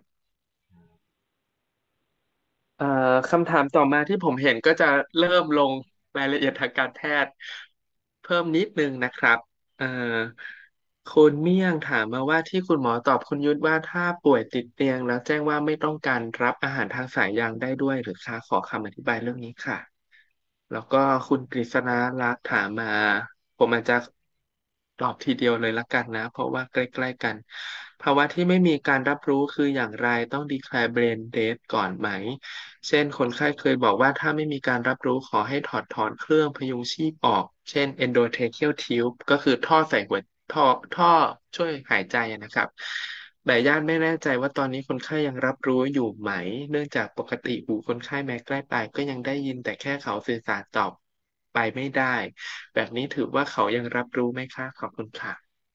เอ่อคำถามต่อมาที่ผมเห็นก็จะเริ่มลงรายละเอียดทางการแพทย์เพิ่มนิดนึงนะครับเอ่อคุณเมี่ยงถามมาว่าที่คุณหมอตอบคุณยุทธว่าถ้าป่วยติดเตียงแล้วแจ้งว่าไม่ต้องการรับอาหารทางสายยางได้ด้วยหรือคะขอคำอธิบายเรื่องนี้ค่ะแล้วก็คุณกฤษณรัตน์ถามมาผมอาจจะตอบทีเดียวเลยละกันนะเพราะว่าใกล้ๆกันภาวะที่ไม่มีการรับรู้คืออย่างไรต้อง declare brain dead ก่อนไหมเช่นคนไข้เคยบอกว่าถ้าไม่มีการรับรู้ขอให้ถอดถอนเครื่องพยุงชีพออกเช่น endotracheal tube ก็คือท่อใส่หัว ท่อท่อช่วยหายใจนะครับแต่ญาติไม่แน่ใจว่าตอนนี้คนไข้ยังรับรู้อยู่ไหมเนื่องจากปกติหูคนไข้แม้ใกล้ตายก็ยังได้ยินแต่แค่เขาสื่อสารตอบไปไม่ได้แบบนี้ถือว่าเขายังรับรู้ไหมคะขอบคุณค่ะ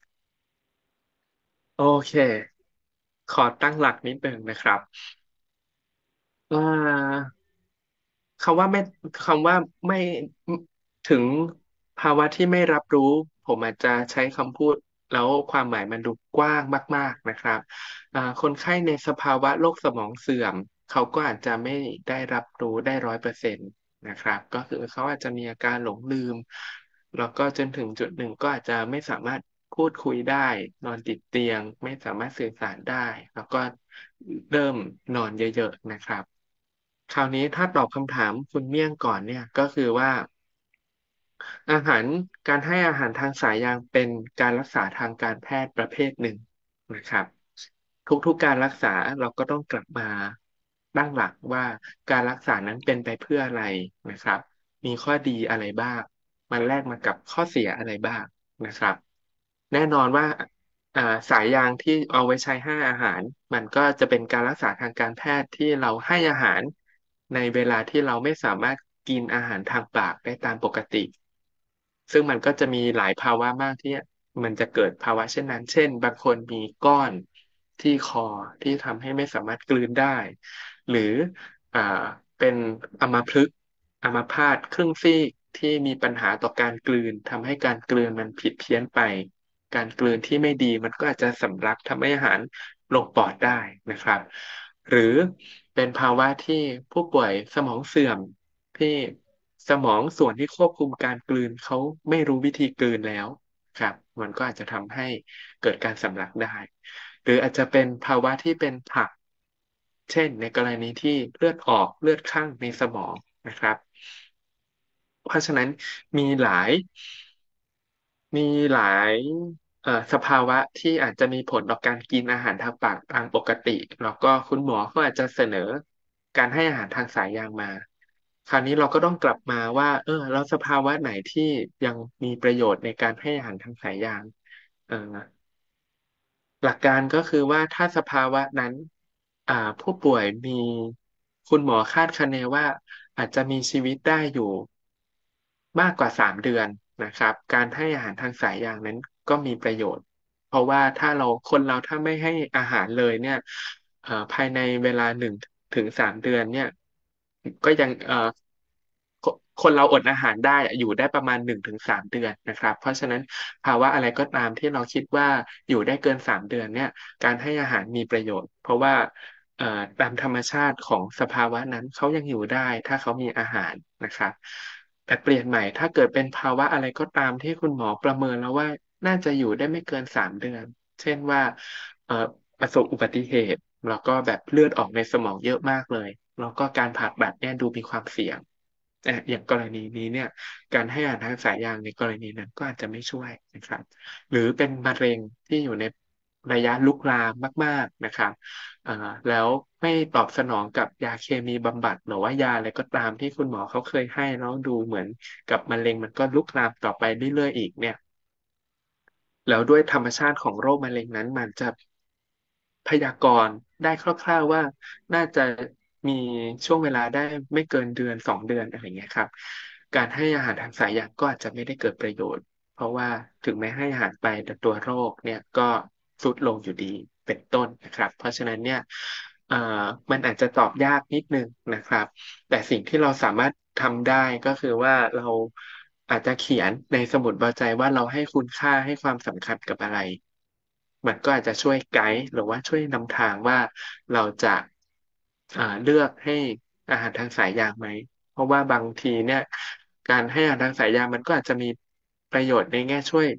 โอเคขอตั้งหลักนิดหนึ่งนะครับอ่า คำว่าไม่คำว่าไม่ถึงภาวะที่ไม่รับรู้ผมอาจจะใช้คำพูดแล้วความหมายมันดูกว้างมากๆนะครับอ่าคนไข้ในสภาวะโรคสมองเสื่อมเขาก็อาจจะไม่ได้รับรู้ได้ร้อยเปอร์เซ็นต์นะครับก็คือเขาอาจจะมีอาการหลงลืมแล้วก็จนถึงจุดหนึ่งก็อาจจะไม่สามารถพูดคุยได้นอนติดเตียงไม่สามารถสื่อสารได้แล้วก็เริ่มนอนเยอะๆนะครับ คราวนี้ถ้าตอบคำถามคุณเมี่ยงก่อนเนี่ยก็คือว่าอาหารการให้อาหารทางสายยางเป็นการรักษาทางการแพทย์ประเภทหนึ่งนะครับทุกๆการรักษาเราก็ต้องกลับมาตั้งหลักว่าการรักษานั้นเป็นไปเพื่ออะไรนะครับมีข้อดีอะไรบ้างมันแลกมากับข้อเสียอะไรบ้างนะครับแน่นอนว่าอ่าสายยางที่เอาไว้ใช้ให้อาหารมันก็จะเป็นการรักษาทางการแพทย์ที่เราให้อาหาร ในเวลาที่เราไม่สามารถกินอาหารทางปากได้ตามปกติ ซึ่งมันก็จะมีหลายภาวะมากที่มันจะเกิดภาวะเช่นนั้น เช่นบางคนมีก้อนที่คอที่ทำให้ไม่สามารถกลืนได้ หรืออ่าเป็นอัมพฤกษ์อัมพาตครึ่งซีกที่มีปัญหาต่อการกลืนทำให้การกลืนมันผิดเพี้ยนไป การกลืนที่ไม่ดีมันก็อาจจะสำลักทำให้อาหารลงปอดได้นะครับ หรือเป็นภาวะที่ผู้ป่วยสมองเสื่อมที่สมองส่วนที่ควบคุมการกลืนเขาไม่รู้วิธีกลืนแล้วครับมันก็อาจจะทำให้เกิดการสำลักได้หรืออาจจะเป็นภาวะที่เป็นผักเช่นในกรณีที่เลือดออกเลือดข้างในสมองนะครับเพราะฉะนั้นมีหลาย มีหลายเอ่อสภาวะที่อาจจะมีผลต่อการกินอาหารทางปากตามปกติแล้วก็คุณหมอก็อาจจะเสนอการให้อาหารทางสายยางมาคราวนี้เราก็ต้องกลับมาว่าเออแล้วสภาวะไหนที่ยังมีประโยชน์ในการให้อาหารทางสายยางเอ่อหลักการก็คือว่าถ้าสภาวะนั้นอ่าผู้ป่วยมีคุณหมอคาดคะเนว่าอาจจะมีชีวิตได้อยู่ มากกว่าสามเดือนนะครับการให้อาหารทางสายยางนั้นก็มีประโยชน์เพราะว่าถ้าเราคนเราถ้าไม่ให้อาหารเลยเนี่ยเอ่อภายในเวลาหนึ่งถึงสามเดือนเนี่ยก็ยังเอ่อคคนเราอดอาหารได้อะอยู่ได้ประมาณหนึ่งถึงสามเดือนนะครับเพราะฉะนั้นภาวะอะไรก็ตามที่เราคิดว่าอยู่ได้เกินสามเดือนเนี่ยการให้อาหารมีประโยชน์เพราะว่าเอ่อตามธรรมชาติของสภาวะนั้นเขายังอยู่ได้ถ้าเขามีอาหารนะครับ แต่เปลี่ยนใหม่ถ้าเกิดเป็นภาวะอะไรก็ตามที่คุณหมอประเมินแล้วว่าน่าจะอยู่ได้ไม่เกินสามเดือนเช่นว่าเอ่อประสบอุบัติเหตุแล้วก็แบบเลือดออกในสมองเยอะมากเลยแล้วก็การผ่าตัดเนี่ยดูมีความเสี่ยงเอ่ออย่างกรณีนี้เนี่ยการให้อาหารทางสายยางในกรณีนั้นก็อาจจะไม่ช่วยนะครับหรือเป็นมะเร็งที่อยู่ในระยะลุกลามมากๆนะครับ อ่าแล้วไม่ตอบสนองกับยาเคมีบำบัดหรือว่ายาอะไรก็ตามที่คุณหมอเขาเคยให้แล้วดูเหมือนกับมะเร็งมันก็ลุกลามต่อไปเรื่อยๆอีกเนี่ยแล้วด้วยธรรมชาติของโรคมะเร็งนั้นมันจะพยากรณ์ได้คร่าวๆว่าน่าจะมีช่วงเวลาได้ไม่เกินเดือนสองเดือนอะไรเงี้ยครับการให้อาหารทางสายยางก็อาจจะไม่ได้เกิดประโยชน์เพราะว่าถึงแม้ให้อาหารไปแต่ตัวโรคเนี่ยก็ทรุดลงอยู่ดีเป็นต้นนะครับเพราะฉะนั้นเนี่ย เอ่อมันอาจจะตอบยากนิดนึงนะครับแต่สิ่งที่เราสามารถทำได้ก็คือว่าเราอาจจะเขียนในสมุดบันใจว่าเราให้คุณค่าให้ความสำคัญกับอะไรมันก็อาจจะช่วยไกด์หรือว่าช่วยนำทางว่าเราจะอ่าเลือกให้อาหารทางสายยางไหมเพราะว่าบางทีเนี่ยการให้อาหารทางสายยางมันก็อาจจะมีประโยชน์ในแง่ช่วยพ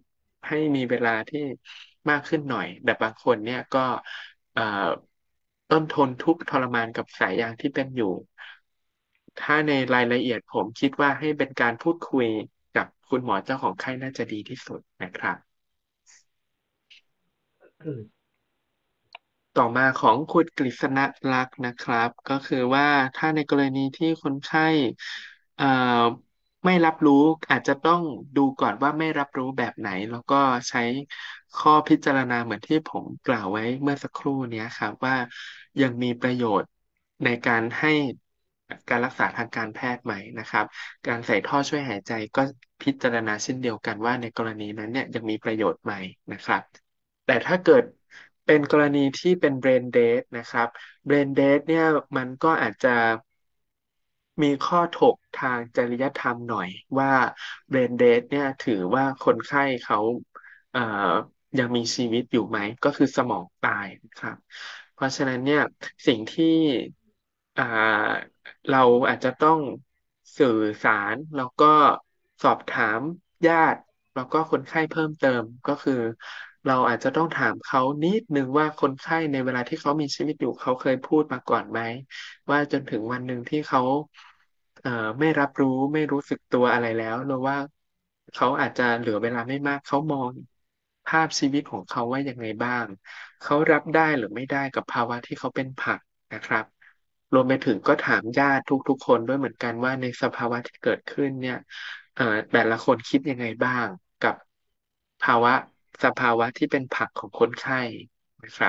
ให้มีเวลาที่มากขึ้นหน่อยแต่บางคนเนี่ยก็เอ่อต้นทนทุกข์ทรมานกับสายยางที่เป็นอยู่ถ้าในรายละเอียดผมคิดว่าให้เป็นการพูดคุยกับคุณหมอเจ้าของไข้น่าจะดีที่สุดนะครับอืมต่อมาของคุณกฤษณลักษณ์นะครับก็คือว่าถ้าในกรณีที่คนไข้เอ่อไม่รับรู้อาจจะต้องดูก่อนว่าไม่รับรู้แบบไหนแล้วก็ใช้ข้อพิจารณาเหมือนที่ผมกล่าวไว้เมื่อสักครู่เนี้ยครับว่ายังมีประโยชน์ในการให้การรักษาทางการแพทย์ไหมนะครับการใส่ท่อช่วยหายใจก็พิจารณาเช่นเดียวกันว่าในกรณีนั้นเนี่ยยังมีประโยชน์ไหมนะครับ แต่ถ้าเกิดเป็นกรณีที่เป็น brain dead นะครับ brain dead เนี่ยมันก็อาจจะมีข้อถกทางจริยธรรมหน่อยว่า brain dead เนี่ยถือว่าคนไข้เขาเอ่อยังมีชีวิตอยู่ไหมก็คือสมองตายนะครับเพราะฉะนั้นเนี่ยสิ่งที่อ่าเราอาจจะต้องสื่อสารแล้วก็สอบถามญาติแล้วก็คนไข้เพิ่มเติมก็คือ เราอาจจะต้องถามเขานิดนึงว่าคนไข้ในเวลาที่เขามีชีวิตอยู่เขาเคยพูดมาก่อนไหมว่าจนถึงวันหนึ่งที่เขาเอ่อไม่รับรู้ไม่รู้สึกตัวอะไรแล้วหรือว่าเขาอาจจะเหลือเวลาไม่มากเขามองภาพชีวิตของเขาว่ายังไงบ้างเขารับได้หรือไม่ได้กับภาวะที่เขาเป็นผักนะครับรวมไปถึงก็ถามญาติทุกๆคนด้วยเหมือนกันว่าในสภาวะที่เกิดขึ้นเนี่ย เอ่อแต่ละคนคิดยังไงบ้างกับภาวะสภาวะที่เป็นผักของคนไข้นะครับ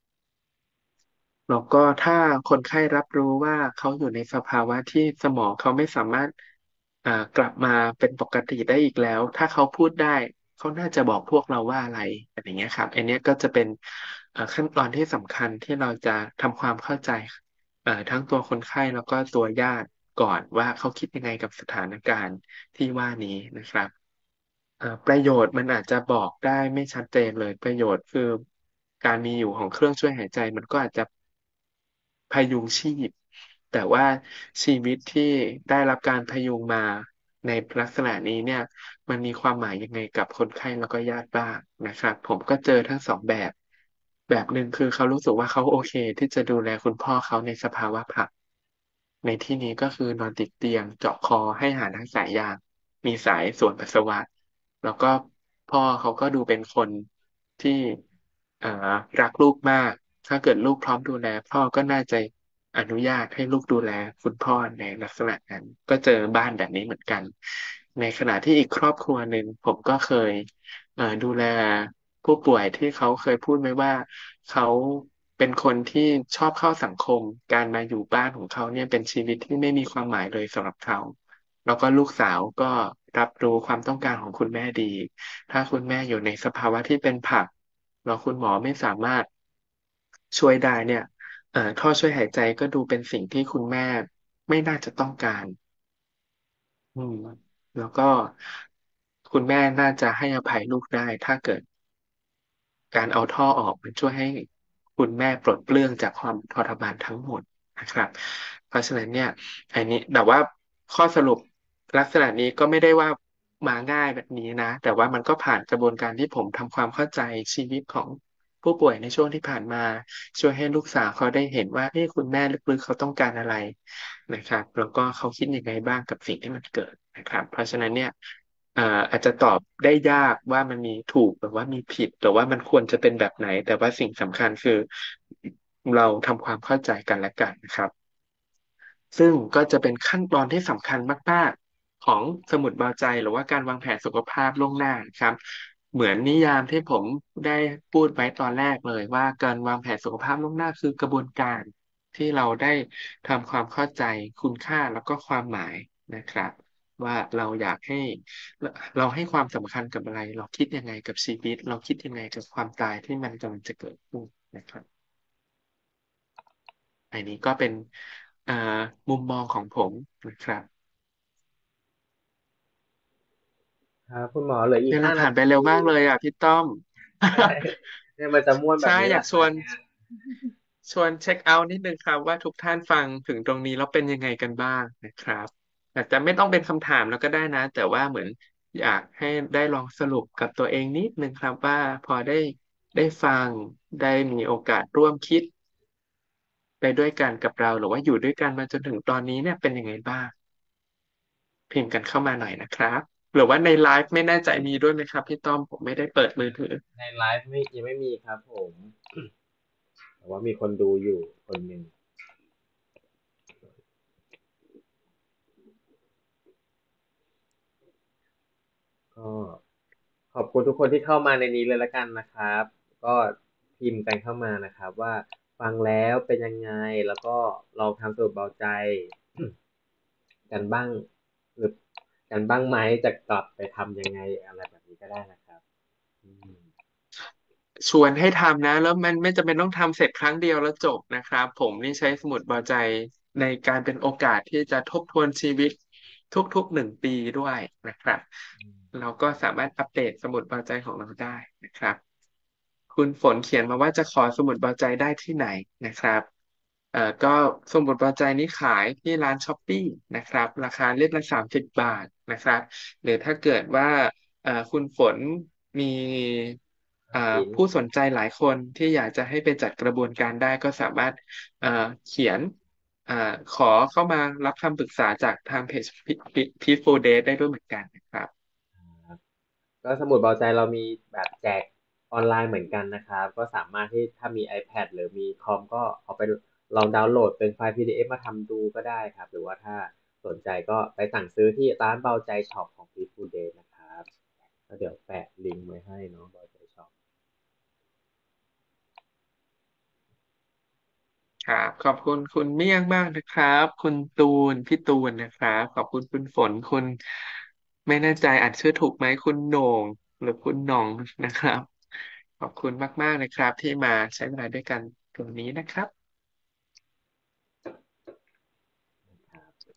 แล้วก็ถ้าคนไข้รับรู้ว่าเขาอยู่ในสภาวะที่สมองเขาไม่สามารถอ่ากลับมาเป็นปกติได้อีกแล้วถ้าเขาพูดได้เขาน่าจะบอกพวกเราว่าอะไรอะไรอย่างเงี้ยครับอันเนี้ยก็จะเป็นเอ่อขั้นตอนที่สำคัญที่เราจะทำความเข้าใจเอ่อทั้งตัวคนไข้แล้วก็ตัวญาติก่อนว่าเขาคิดยังไงกับสถานการณ์ที่ว่านี้นะครับ เอ่อประโยชน์มันอาจจะบอกได้ไม่ชัดเจนเลยประโยชน์คือการมีอยู่ของเครื่องช่วยหายใจมันก็อาจจะพยุงชีพแต่ว่าชีวิตที่ได้รับการพยุงมาในลักษณะนี้เนี่ยมันมีความหมายยังไงกับคนไข้แล้วก็ญาติบ้างนะครับผมก็เจอทั้งสองแบบแบบหนึ่งคือเขารู้สึกว่าเขาโอเคที่จะดูแลคุณพ่อเขาในสภาวะผักในที่นี้ก็คือนอนติดเตียงเจาะคอให้หาทางสายยางมีสายส่วนปัสสาวะ แล้วก็พ่อเขาก็ดูเป็นคนที่เอ่อรักลูกมาก ถ้าเกิดลูกพร้อมดูแลพ่อก็น่าจะอนุญาตให้ลูกดูแลคุณพ่อในลักษณะนั้นก็เจอบ้านแบบนี้เหมือนกันในขณะที่อีกครอบครัวหนึ่งผมก็เคยเอ่อดูแลผู้ป่วยที่เขาเคยพูดไหมว่าเขาเป็นคนที่ชอบเข้าสังคมการมาอยู่บ้านของเขาเนี่ยเป็นชีวิตที่ไม่มีความหมายเลยสำหรับเขา แล้วก็ลูกสาวก็รับรู้ความต้องการของคุณแม่ดี ถ้าคุณแม่อยู่ในสภาวะที่เป็นผักแล้วคุณหมอไม่สามารถช่วยได้เนี่ยเอ่อท่อช่วยหายใจก็ดูเป็นสิ่งที่คุณแม่ไม่น่าจะต้องการอืมแล้วก็คุณแม่น่าจะให้อภัยลูกได้ถ้าเกิด การเอาท่อออกมันช่วยให้คุณแม่ปลดเปลื้องจากความทรมานทั้งหมดนะครับเพราะฉะนั้นเนี่ยอันนี้แต่ว่าข้อสรุปลักษณะนี้ก็ไม่ได้ว่ามาง่ายแบบนี้นะแต่ว่ามันก็ผ่านกระบวนการที่ผมทำความเข้าใจชีวิตของผู้ป่วยในช่วงที่ผ่านมาช่วยให้ลูกสาวเขาได้เห็นว่าเอ้คุณแม่ลึกๆเขาต้องการอะไรนะครับแล้วก็เขาคิดยังไงบ้างกับสิ่งที่มันเกิดนะครับเพราะฉะนั้นเนี่ย เอ่ออาจจะตอบได้ยากว่ามันมีถูกหรือว่ามีผิดหรือว่ามันควรจะเป็นแบบไหนแต่ว่าสิ่งสำคัญคือเราทำความเข้าใจกันและกันนะครับซึ่งก็จะเป็นขั้นตอนที่สำคัญมากๆของสมุดเบาใจหรือว่าการวางแผนสุขภาพล่วงหน้าครับเหมือนนิยามที่ผมได้พูดไว้ตอนแรกเลยว่าการวางแผนสุขภาพล่วงหน้าคือกระบวนการที่เราได้ทำความเข้าใจคุณค่าแล้วก็ความหมายนะครับว่าเราอยากให้ เราให้ความสำคัญกับอะไร เราคิดยังไงกับชีวิต เราคิดยังไงกับความตายที่มันกำลังจะเกิดขึ้นนะครับอันนี้ก็เป็นเอ่อมุมมองของผมนะครับครับคุณหมอเหลืออีเวกห้านาลาผ่านไปทีเร็วมากเลยอ่ะพี่ต้อมใช่เนี่ยมันจะม่วนแบใช่บนี้แหละอยากชวนค่ะเนี่ยชวนเช็คเอาท์นิดนึงครับว่าทุกท่านฟังถึงตรงนี้แล้วเป็นยังไงกันบ้างนะครับอาจจะไม่ต้องเป็นคำถามแล้วก็ได้นะแต่ว่าเหมือนอยากให้ได้ลองสรุปกับตัวเองนิดนึงครับว่าพอได้ได้ฟังได้มีโอกาสร่วมคิดไปด้วยกันกับเราหรือว่าอยู่ด้วยกันมาจนถึงตอนนี้เนี่ยเป็นยังไงบ้างพิมพ์กันเข้ามาหน่อยนะครับหรือว่าในไลฟ์ไม่แน่ใจมีด้วยไหมครับพี่ต้อมผมไม่ได้เปิดมือถือในไลฟ์ไม่ยังไม่มีครับผมแต่ว่ามีคนดูอยู่คนหนึ่งก็ขอบคุณทุกคนที่เข้ามาในนี้เลยละกันนะครับก็พิมพ์กันเข้ามานะครับว่าฟังแล้วเป็นยังไงแล้วก็ลองทำสรุปเบาใจกันบ้างหรือกันบ้างไหมจะกลับไปทำยังไงอะไรแบบนี้ก็ได้นะครับอืมชวนให้ทำนะแล้วมันไม่จำเป็นต้องทำเสร็จครั้งเดียวแล้วจบนะครับผมนี่ใช้สมุดเบาใจในการเป็นโอกาสที่จะทบทวนชีวิตทุกๆหนึ่งปีด้วยนะครับเราก็สามารถอัปเดตสมุดเบาใจของเราได้นะครับ คุณฝนเขียนมาว่าจะขอสมุดเบาใจได้ที่ไหนนะครับเอ่อก็สมุดเบาใจนี้ขายที่ร้านช้อปปี้นะครับราคาเล่มละสามสิบบาทนะครับหรือถ้าเกิดว่าเอ่อคุณฝนมีเอ่อลิงก์ผู้สนใจหลายคนที่อยากจะให้ไปจัดกระบวนการได้ก็สามารถเอ่อเขียนเอ่อขอเข้ามารับคำปรึกษาจากทางเพจ Peaceful Date ได้ด้วยเหมือนกันนะครับก็สมุดเบาใจเรามีแบบแจกออนไลน์เหมือนกันนะครับก็สามารถที่ถ้ามี iPad หรือมีคอมก็เอาไปลองดาวน์โหลดเป็นไฟล์ พี ดี เอฟ มาทำดูก็ได้ครับหรือว่าถ้าสนใจก็ไปสั่งซื้อที่ร้านเบาใจช็อปของ Peaceful Day นะครับแล้วเดี๋ยวแปะลิงก์ไว้ให้เนาะเบาใจช็อปครับขอบคุณคุณเมี่ยงมากนะครับคุณตูนพี่ตูนนะครับขอบคุณคุณฝนคุณไม่แน่ใจอ่านชื่อถูกไหมคุณโหน่งหรือคุณหน่องนะครับขอบคุณมากๆนะครับที่มาใช้เวลาด้วยกันตรงนี้นะครับนะครับ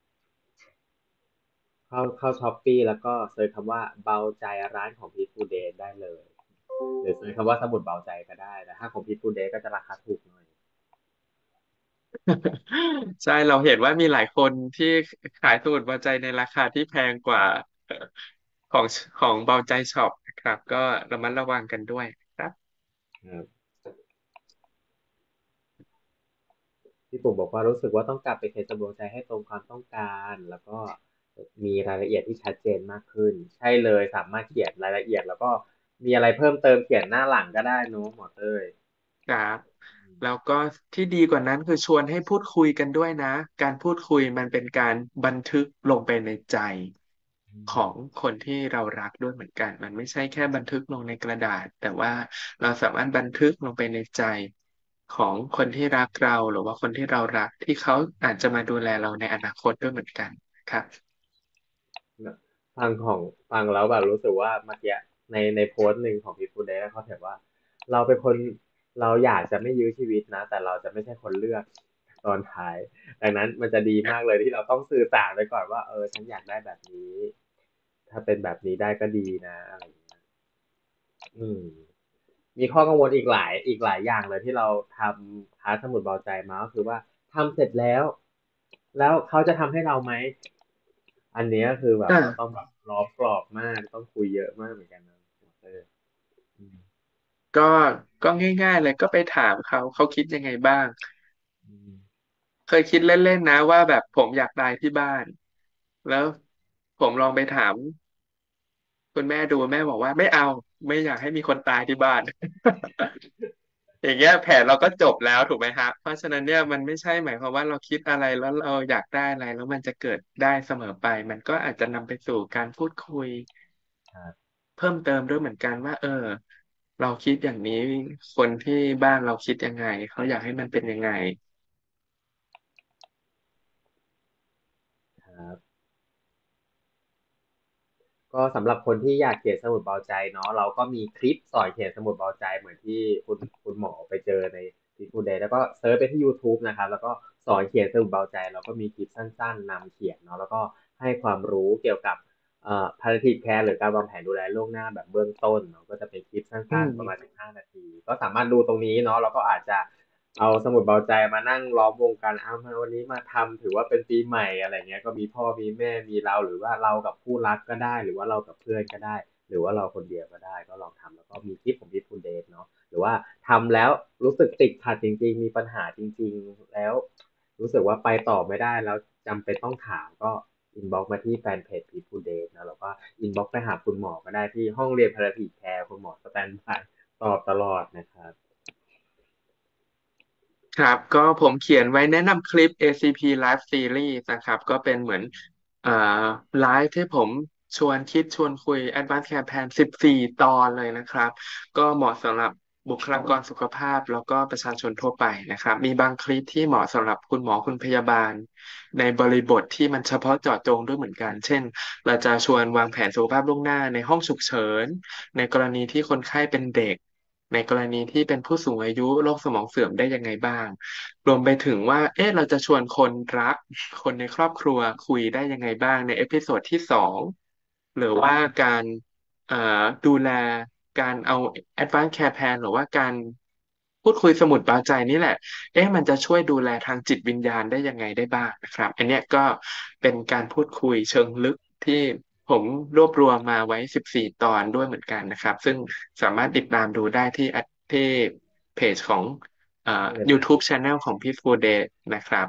เข้าเข้าช้อปปี้แล้วก็เซิร์ชคำว่าเบาใจร้านของ Peaceful Day ได้เลยหรือเซิร์ชคำว่าสมุดเบาใจก็ได้แต่ถ้าของ Peaceful Day ก็จะราคาถูกหน่อยใช่เราเห็นว่ามีหลายคนที่ขายสมุดเบาใจในราคาที่แพงกว่าของของเบาใจช็อปนะครับก็ระมัดระวังกันด้วยนะครับพี่ปุ่มบอกว่ารู้สึกว่าต้องกลับไปเขียนสำรวจใจให้ตรงความต้องการแล้วก็มีรายละเอียดที่ชัดเจนมากขึ้นใช่เลยสามารถเขียนรายละเอียดแล้วก็มีอะไรเพิ่มเติมเขียนหน้าหลังก็ได้เนอะหมอเต้ยครับแล้วก็ที่ดีกว่านั้นคือชวนให้พูดคุยกันด้วยนะการพูดคุยมันเป็นการบันทึกลงไปในใจของคนที่เรารักด้วยเหมือนกันมันไม่ใช่แค่บันทึกลงในกระดาษแต่ว่าเราสามารถบันทึกลงไปในใจของคนที่รักเราหรือว่าคนที่เรารักที่เขาอาจจะมาดูแลเราในอนาคตด้วยเหมือนกันครับฟังของฟังแล้วแบบรู้สึกว่าเมื่อกี้ในในโพสต์หนึ่งของพี่ฟูเดย์เขาเขียนว่าเราเป็นคนเราอยากจะไม่ยื้อชีวิตนะแต่เราจะไม่ใช่คนเลือกตอนท้ายดังนั้นมันจะดีมากเลยที่เราต้องสื่อสารไปก่อนว่าเออฉันอยากได้แบบนี้ถ้าเป็นแบบนี้ได้ก็ดีนะอะไรอย่างเงี้ยอืมมีข้อกังวลอีกหลายอีกหลายอย่างเลยที่เราทำพาร์ทสมุดเบาใจมาก็คือว่าทำเสร็จแล้วแล้วเขาจะทำให้เราไหมอันนี้ก็คือแบบเราต้องแบบล้อมกรอบมากต้องคุยเยอะมากเหมือนกันนะเอออืมก็ก็ง่ายๆเลยก็ไปถามเขาเขาคิดยังไงบ้างอืมเคยคิดเล่นๆนะว่าแบบผมอยากตายที่บ้านแล้วผมลองไปถามคุณแม่ดูแม่บอกว่าไม่เอาไม่อยากให้มีคนตายที่บ้านอย่างเงี้ยแผนเราก็จบแล้วถูกไหมครับเพราะฉะนั้นเนี่ยมันไม่ใช่หมายความว่าเราคิดอะไรแล้วเราอยากได้อะไรแล้วมันจะเกิดได้เสมอไปมันก็อาจจะนำไปสู่การพูดคุยครับเพิ่มเติมด้วยเหมือนกันว่าเออเราคิดอย่างนี้คนที่บ้านเราคิดยังไงเขาอยากให้มันเป็นยังไงครับก็สำหรับคนที่อยากเขียนสมุดเบาใจเนาะเราก็มีคลิปสอนเขียนสมุดเบาใจเหมือนที่คุณคุณหมอไปเจอในทีฟูเดย์แล้วก็เซิร์ชไปที่ YouTube นะครับแล้วก็สอนเขียนสมุดเบาใจเราก็มีคลิปสั้นๆนำเขียนเนาะแล้วก็ให้ความรู้เกี่ยวกับเอ่อ palliative care หรือการวางแผนดูแลล่วงหน้าแบบเบื้องต้นเนาะก็จะเป็นคลิปอืสั้นๆประมาณมสิบห้านาทีก็สามารถดูตรงนี้เนาะแล้วก็อาจจะเอาสมุดเบาใจมานั่งล้อมวงกันเอามาวันนี้มาทำถือว่าเป็นปีใหม่อะไรเงี้ยก็มีพ่อมีแม่มีเราหรือว่าเรากับคู่รักก็ได้หรือว่าเรากับเพื่อนก็ได้หรือว่าเราคนเดียวก็ได้ก็ลองทำแล้วก็มีคลิปของพี่ฟูเดย์เนาะหรือว่าทำแล้วรู้สึกติดขัดจริงๆมีปัญหาจริงๆแล้วรู้สึกว่าไปต่อไม่ได้แล้วจำเป็นต้องถามก็อินบ็อกมาที่แฟนเพจพีฟูเดย์นะแล้วก็อินบ็อกไปหาคุณหมอก็ได้ที่ห้องเรียนพาราทีแคร์คุณหมอสแตนบายตอบตลอดนะครับครับก็ผมเขียนไว้แนะนำคลิป เอ ซี พี Live Series นะครับก็เป็นเหมือนเอ่อไลฟ์ที่ผมชวนคิดชวนคุย Advanced Care Plan สิบสี่ตอนเลยนะครับก็เหมาะสำหรับบุคลากรสุขภาพแล้วก็ประชาชนทั่วไปนะครับมีบางคลิปที่เหมาะสำหรับคุณหมอคุณพยาบาลในบริบทที่มันเฉพาะเจาะจงด้วยเหมือนกันเช่นเราจะชวนวางแผนสุขภาพล่วงหน้าในห้องฉุกเฉินในกรณีที่คนไข้เป็นเด็กในกรณีที่เป็นผู้สูงอายุโรคสมองเสื่อมได้ยังไงบ้าง รวมไปถึงว่าเอ๊ะเราจะชวนคนรักคนในครอบครัวคุยได้ยังไงบ้างในเอพิโซดที่สองหรือว่าการเอ่อดูแลการเอา Advanced Care Plan หรือว่าการพูดคุยสมุดบาใจนี่แหละเอ๊ะมันจะช่วยดูแลทางจิตวิญญาณได้ยังไงได้บ้างนะครับอันเนี้ยก็เป็นการพูดคุยเชิงลึกที่ผมรวบรวมมาไว้สิบสี่ตอนด้วยเหมือนกันนะครับซึ่งสามารถติดตามดูได้ที่ที่เพจของ อ่า YouTube Channel ของพี่ฟูเดย์นะครับ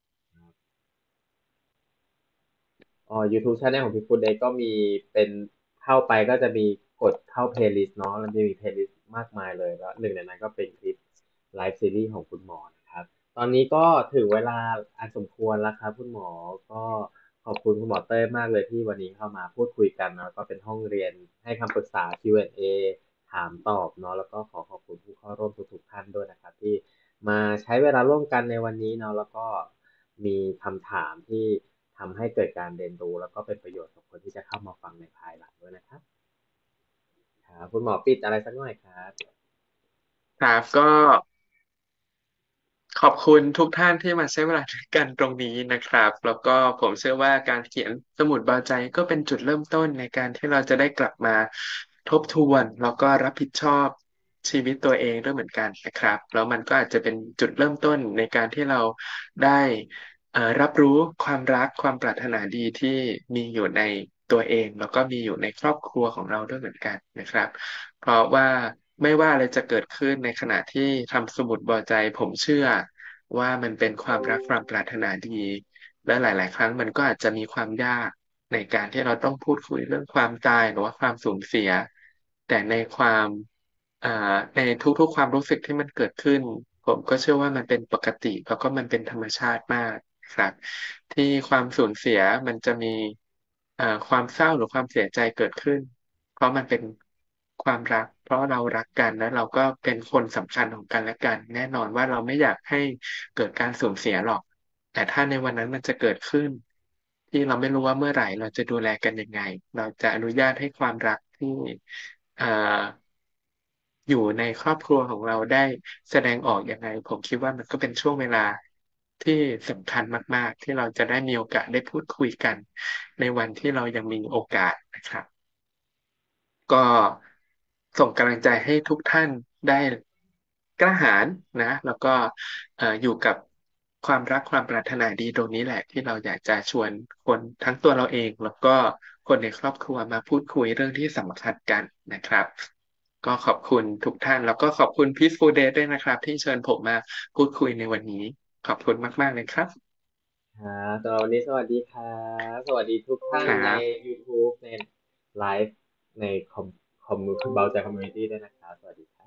อ๋อ YouTube Channel ของพี่ฟูดเดย์ก็มีเป็นเข้าไปก็จะมีกดเข้า playlist เนาะมันจะมี playlist มากมายเลยแล้วหนึ่งในนั้นก็เป็นคลิปไลฟ์ซีรีส์ของคุณหมอนะครับตอนนี้ก็ถึงเวลาอันสมควรแล้วครับคุณหมอก็ขอบคุณคุณหมอเต้ยมากเลยที่วันนี้เข้ามาพูดคุยกันเนาะก็เป็นห้องเรียนให้คำปรึกษา คิว แอนด์ เอ ถามตอบเนาะแล้วก็ขอขอบคุณผู้เข้าร่วมทุกๆท่านด้วยนะครับที่มาใช้เวลาร่วมกันในวันนี้เนาะแล้วก็มีคำถามที่ ทำให้เกิดการเรียนรู้แล้วก็เป็นประโยชน์กับคนที่จะเข้ามาฟังในภายหลังด้วยนะครับครับคุณหมอปิดอะไรสักหน่อยครับครับก็ ขอบคุณทุกท่านที่มาใช้เวลาด้วยกันตรงนี้นะครับแล้วก็ผมเชื่อว่าการเขียนสมุดเบาใจก็เป็นจุดเริ่มต้นในการที่เราจะได้กลับมาทบทวนแล้วก็รับผิดชอบชีวิตตัวเองด้วยเหมือนกันนะครับแล้วมันก็อาจจะเป็นจุดเริ่มต้นในการที่เราได้เอ่อรับรู้ความรักความปรารถนาดีที่มีอยู่ในตัวเองแล้วก็มีอยู่ในครอบครัวของเราด้วยเหมือนกันนะครับเพราะว่าไม่ว่าอะไรจะเกิดขึ้นในขณะที่ทำสมุดเบาใจผมเชื่อ ว่ามันเป็นความรักความปรารถนาดีและหลายๆครั้งมันก็อาจจะมีความยากในการที่เราต้องพูดคุยเรื่องความตายหรือว่าความสูญเสียแต่ในความอ่าในทุกๆความรู้สึกที่มันเกิดขึ้นผมก็เชื่อว่ามันเป็นปกติแล้วก็มันเป็นธรรมชาติมากครับที่ความสูญเสียมันจะมีอ่าความเศร้าหรือความเสียใจเกิดขึ้นเพราะมันเป็นความรักเพราะเรารักกันและเราก็เป็นคนสำคัญของกันและกันแน่นอนว่าเราไม่อยากให้เกิดการสูญเสียหรอกแต่ถ้าในวันนั้นมันจะเกิดขึ้นที่เราไม่รู้ว่าเมื่อไหร่เราจะดูแลกันยังไงเราจะอนุญาตให้ความรักที่อ่าอยู่ในครอบครัวของเราได้แสดงออกยังไงผมคิดว่ามันก็เป็นช่วงเวลาที่สำคัญมากๆที่เราจะได้มีโอกาสได้พูดคุยกันในวันที่เรายังมีโอกาสนะครับ ก็ส่งกำลังใจให้ทุกท่านได้กล้าหาญนะแล้วก็เอ่ออยู่กับความรักความปรารถนาดีตรงนี้แหละที่เราอยากจะชวนคนทั้งตัวเราเองแล้วก็คนในครอบครัวมาพูดคุยเรื่องที่สำคัญกันนะครับก็ขอบคุณทุกท่านแล้วก็ขอบคุณ Peaceful Day ด้วยนะครับที่เชิญผมมาพูดคุยในวันนี้ขอบคุณมากๆเลยครับครับสำหรับวันนี้สวัสดีครับสวัสดีทุกท่านในครับ YouTube ในไลฟ์ในคอมคอมมูเบาใจคอมมูนิตี้ด้วยนะครับสวัสดีครับ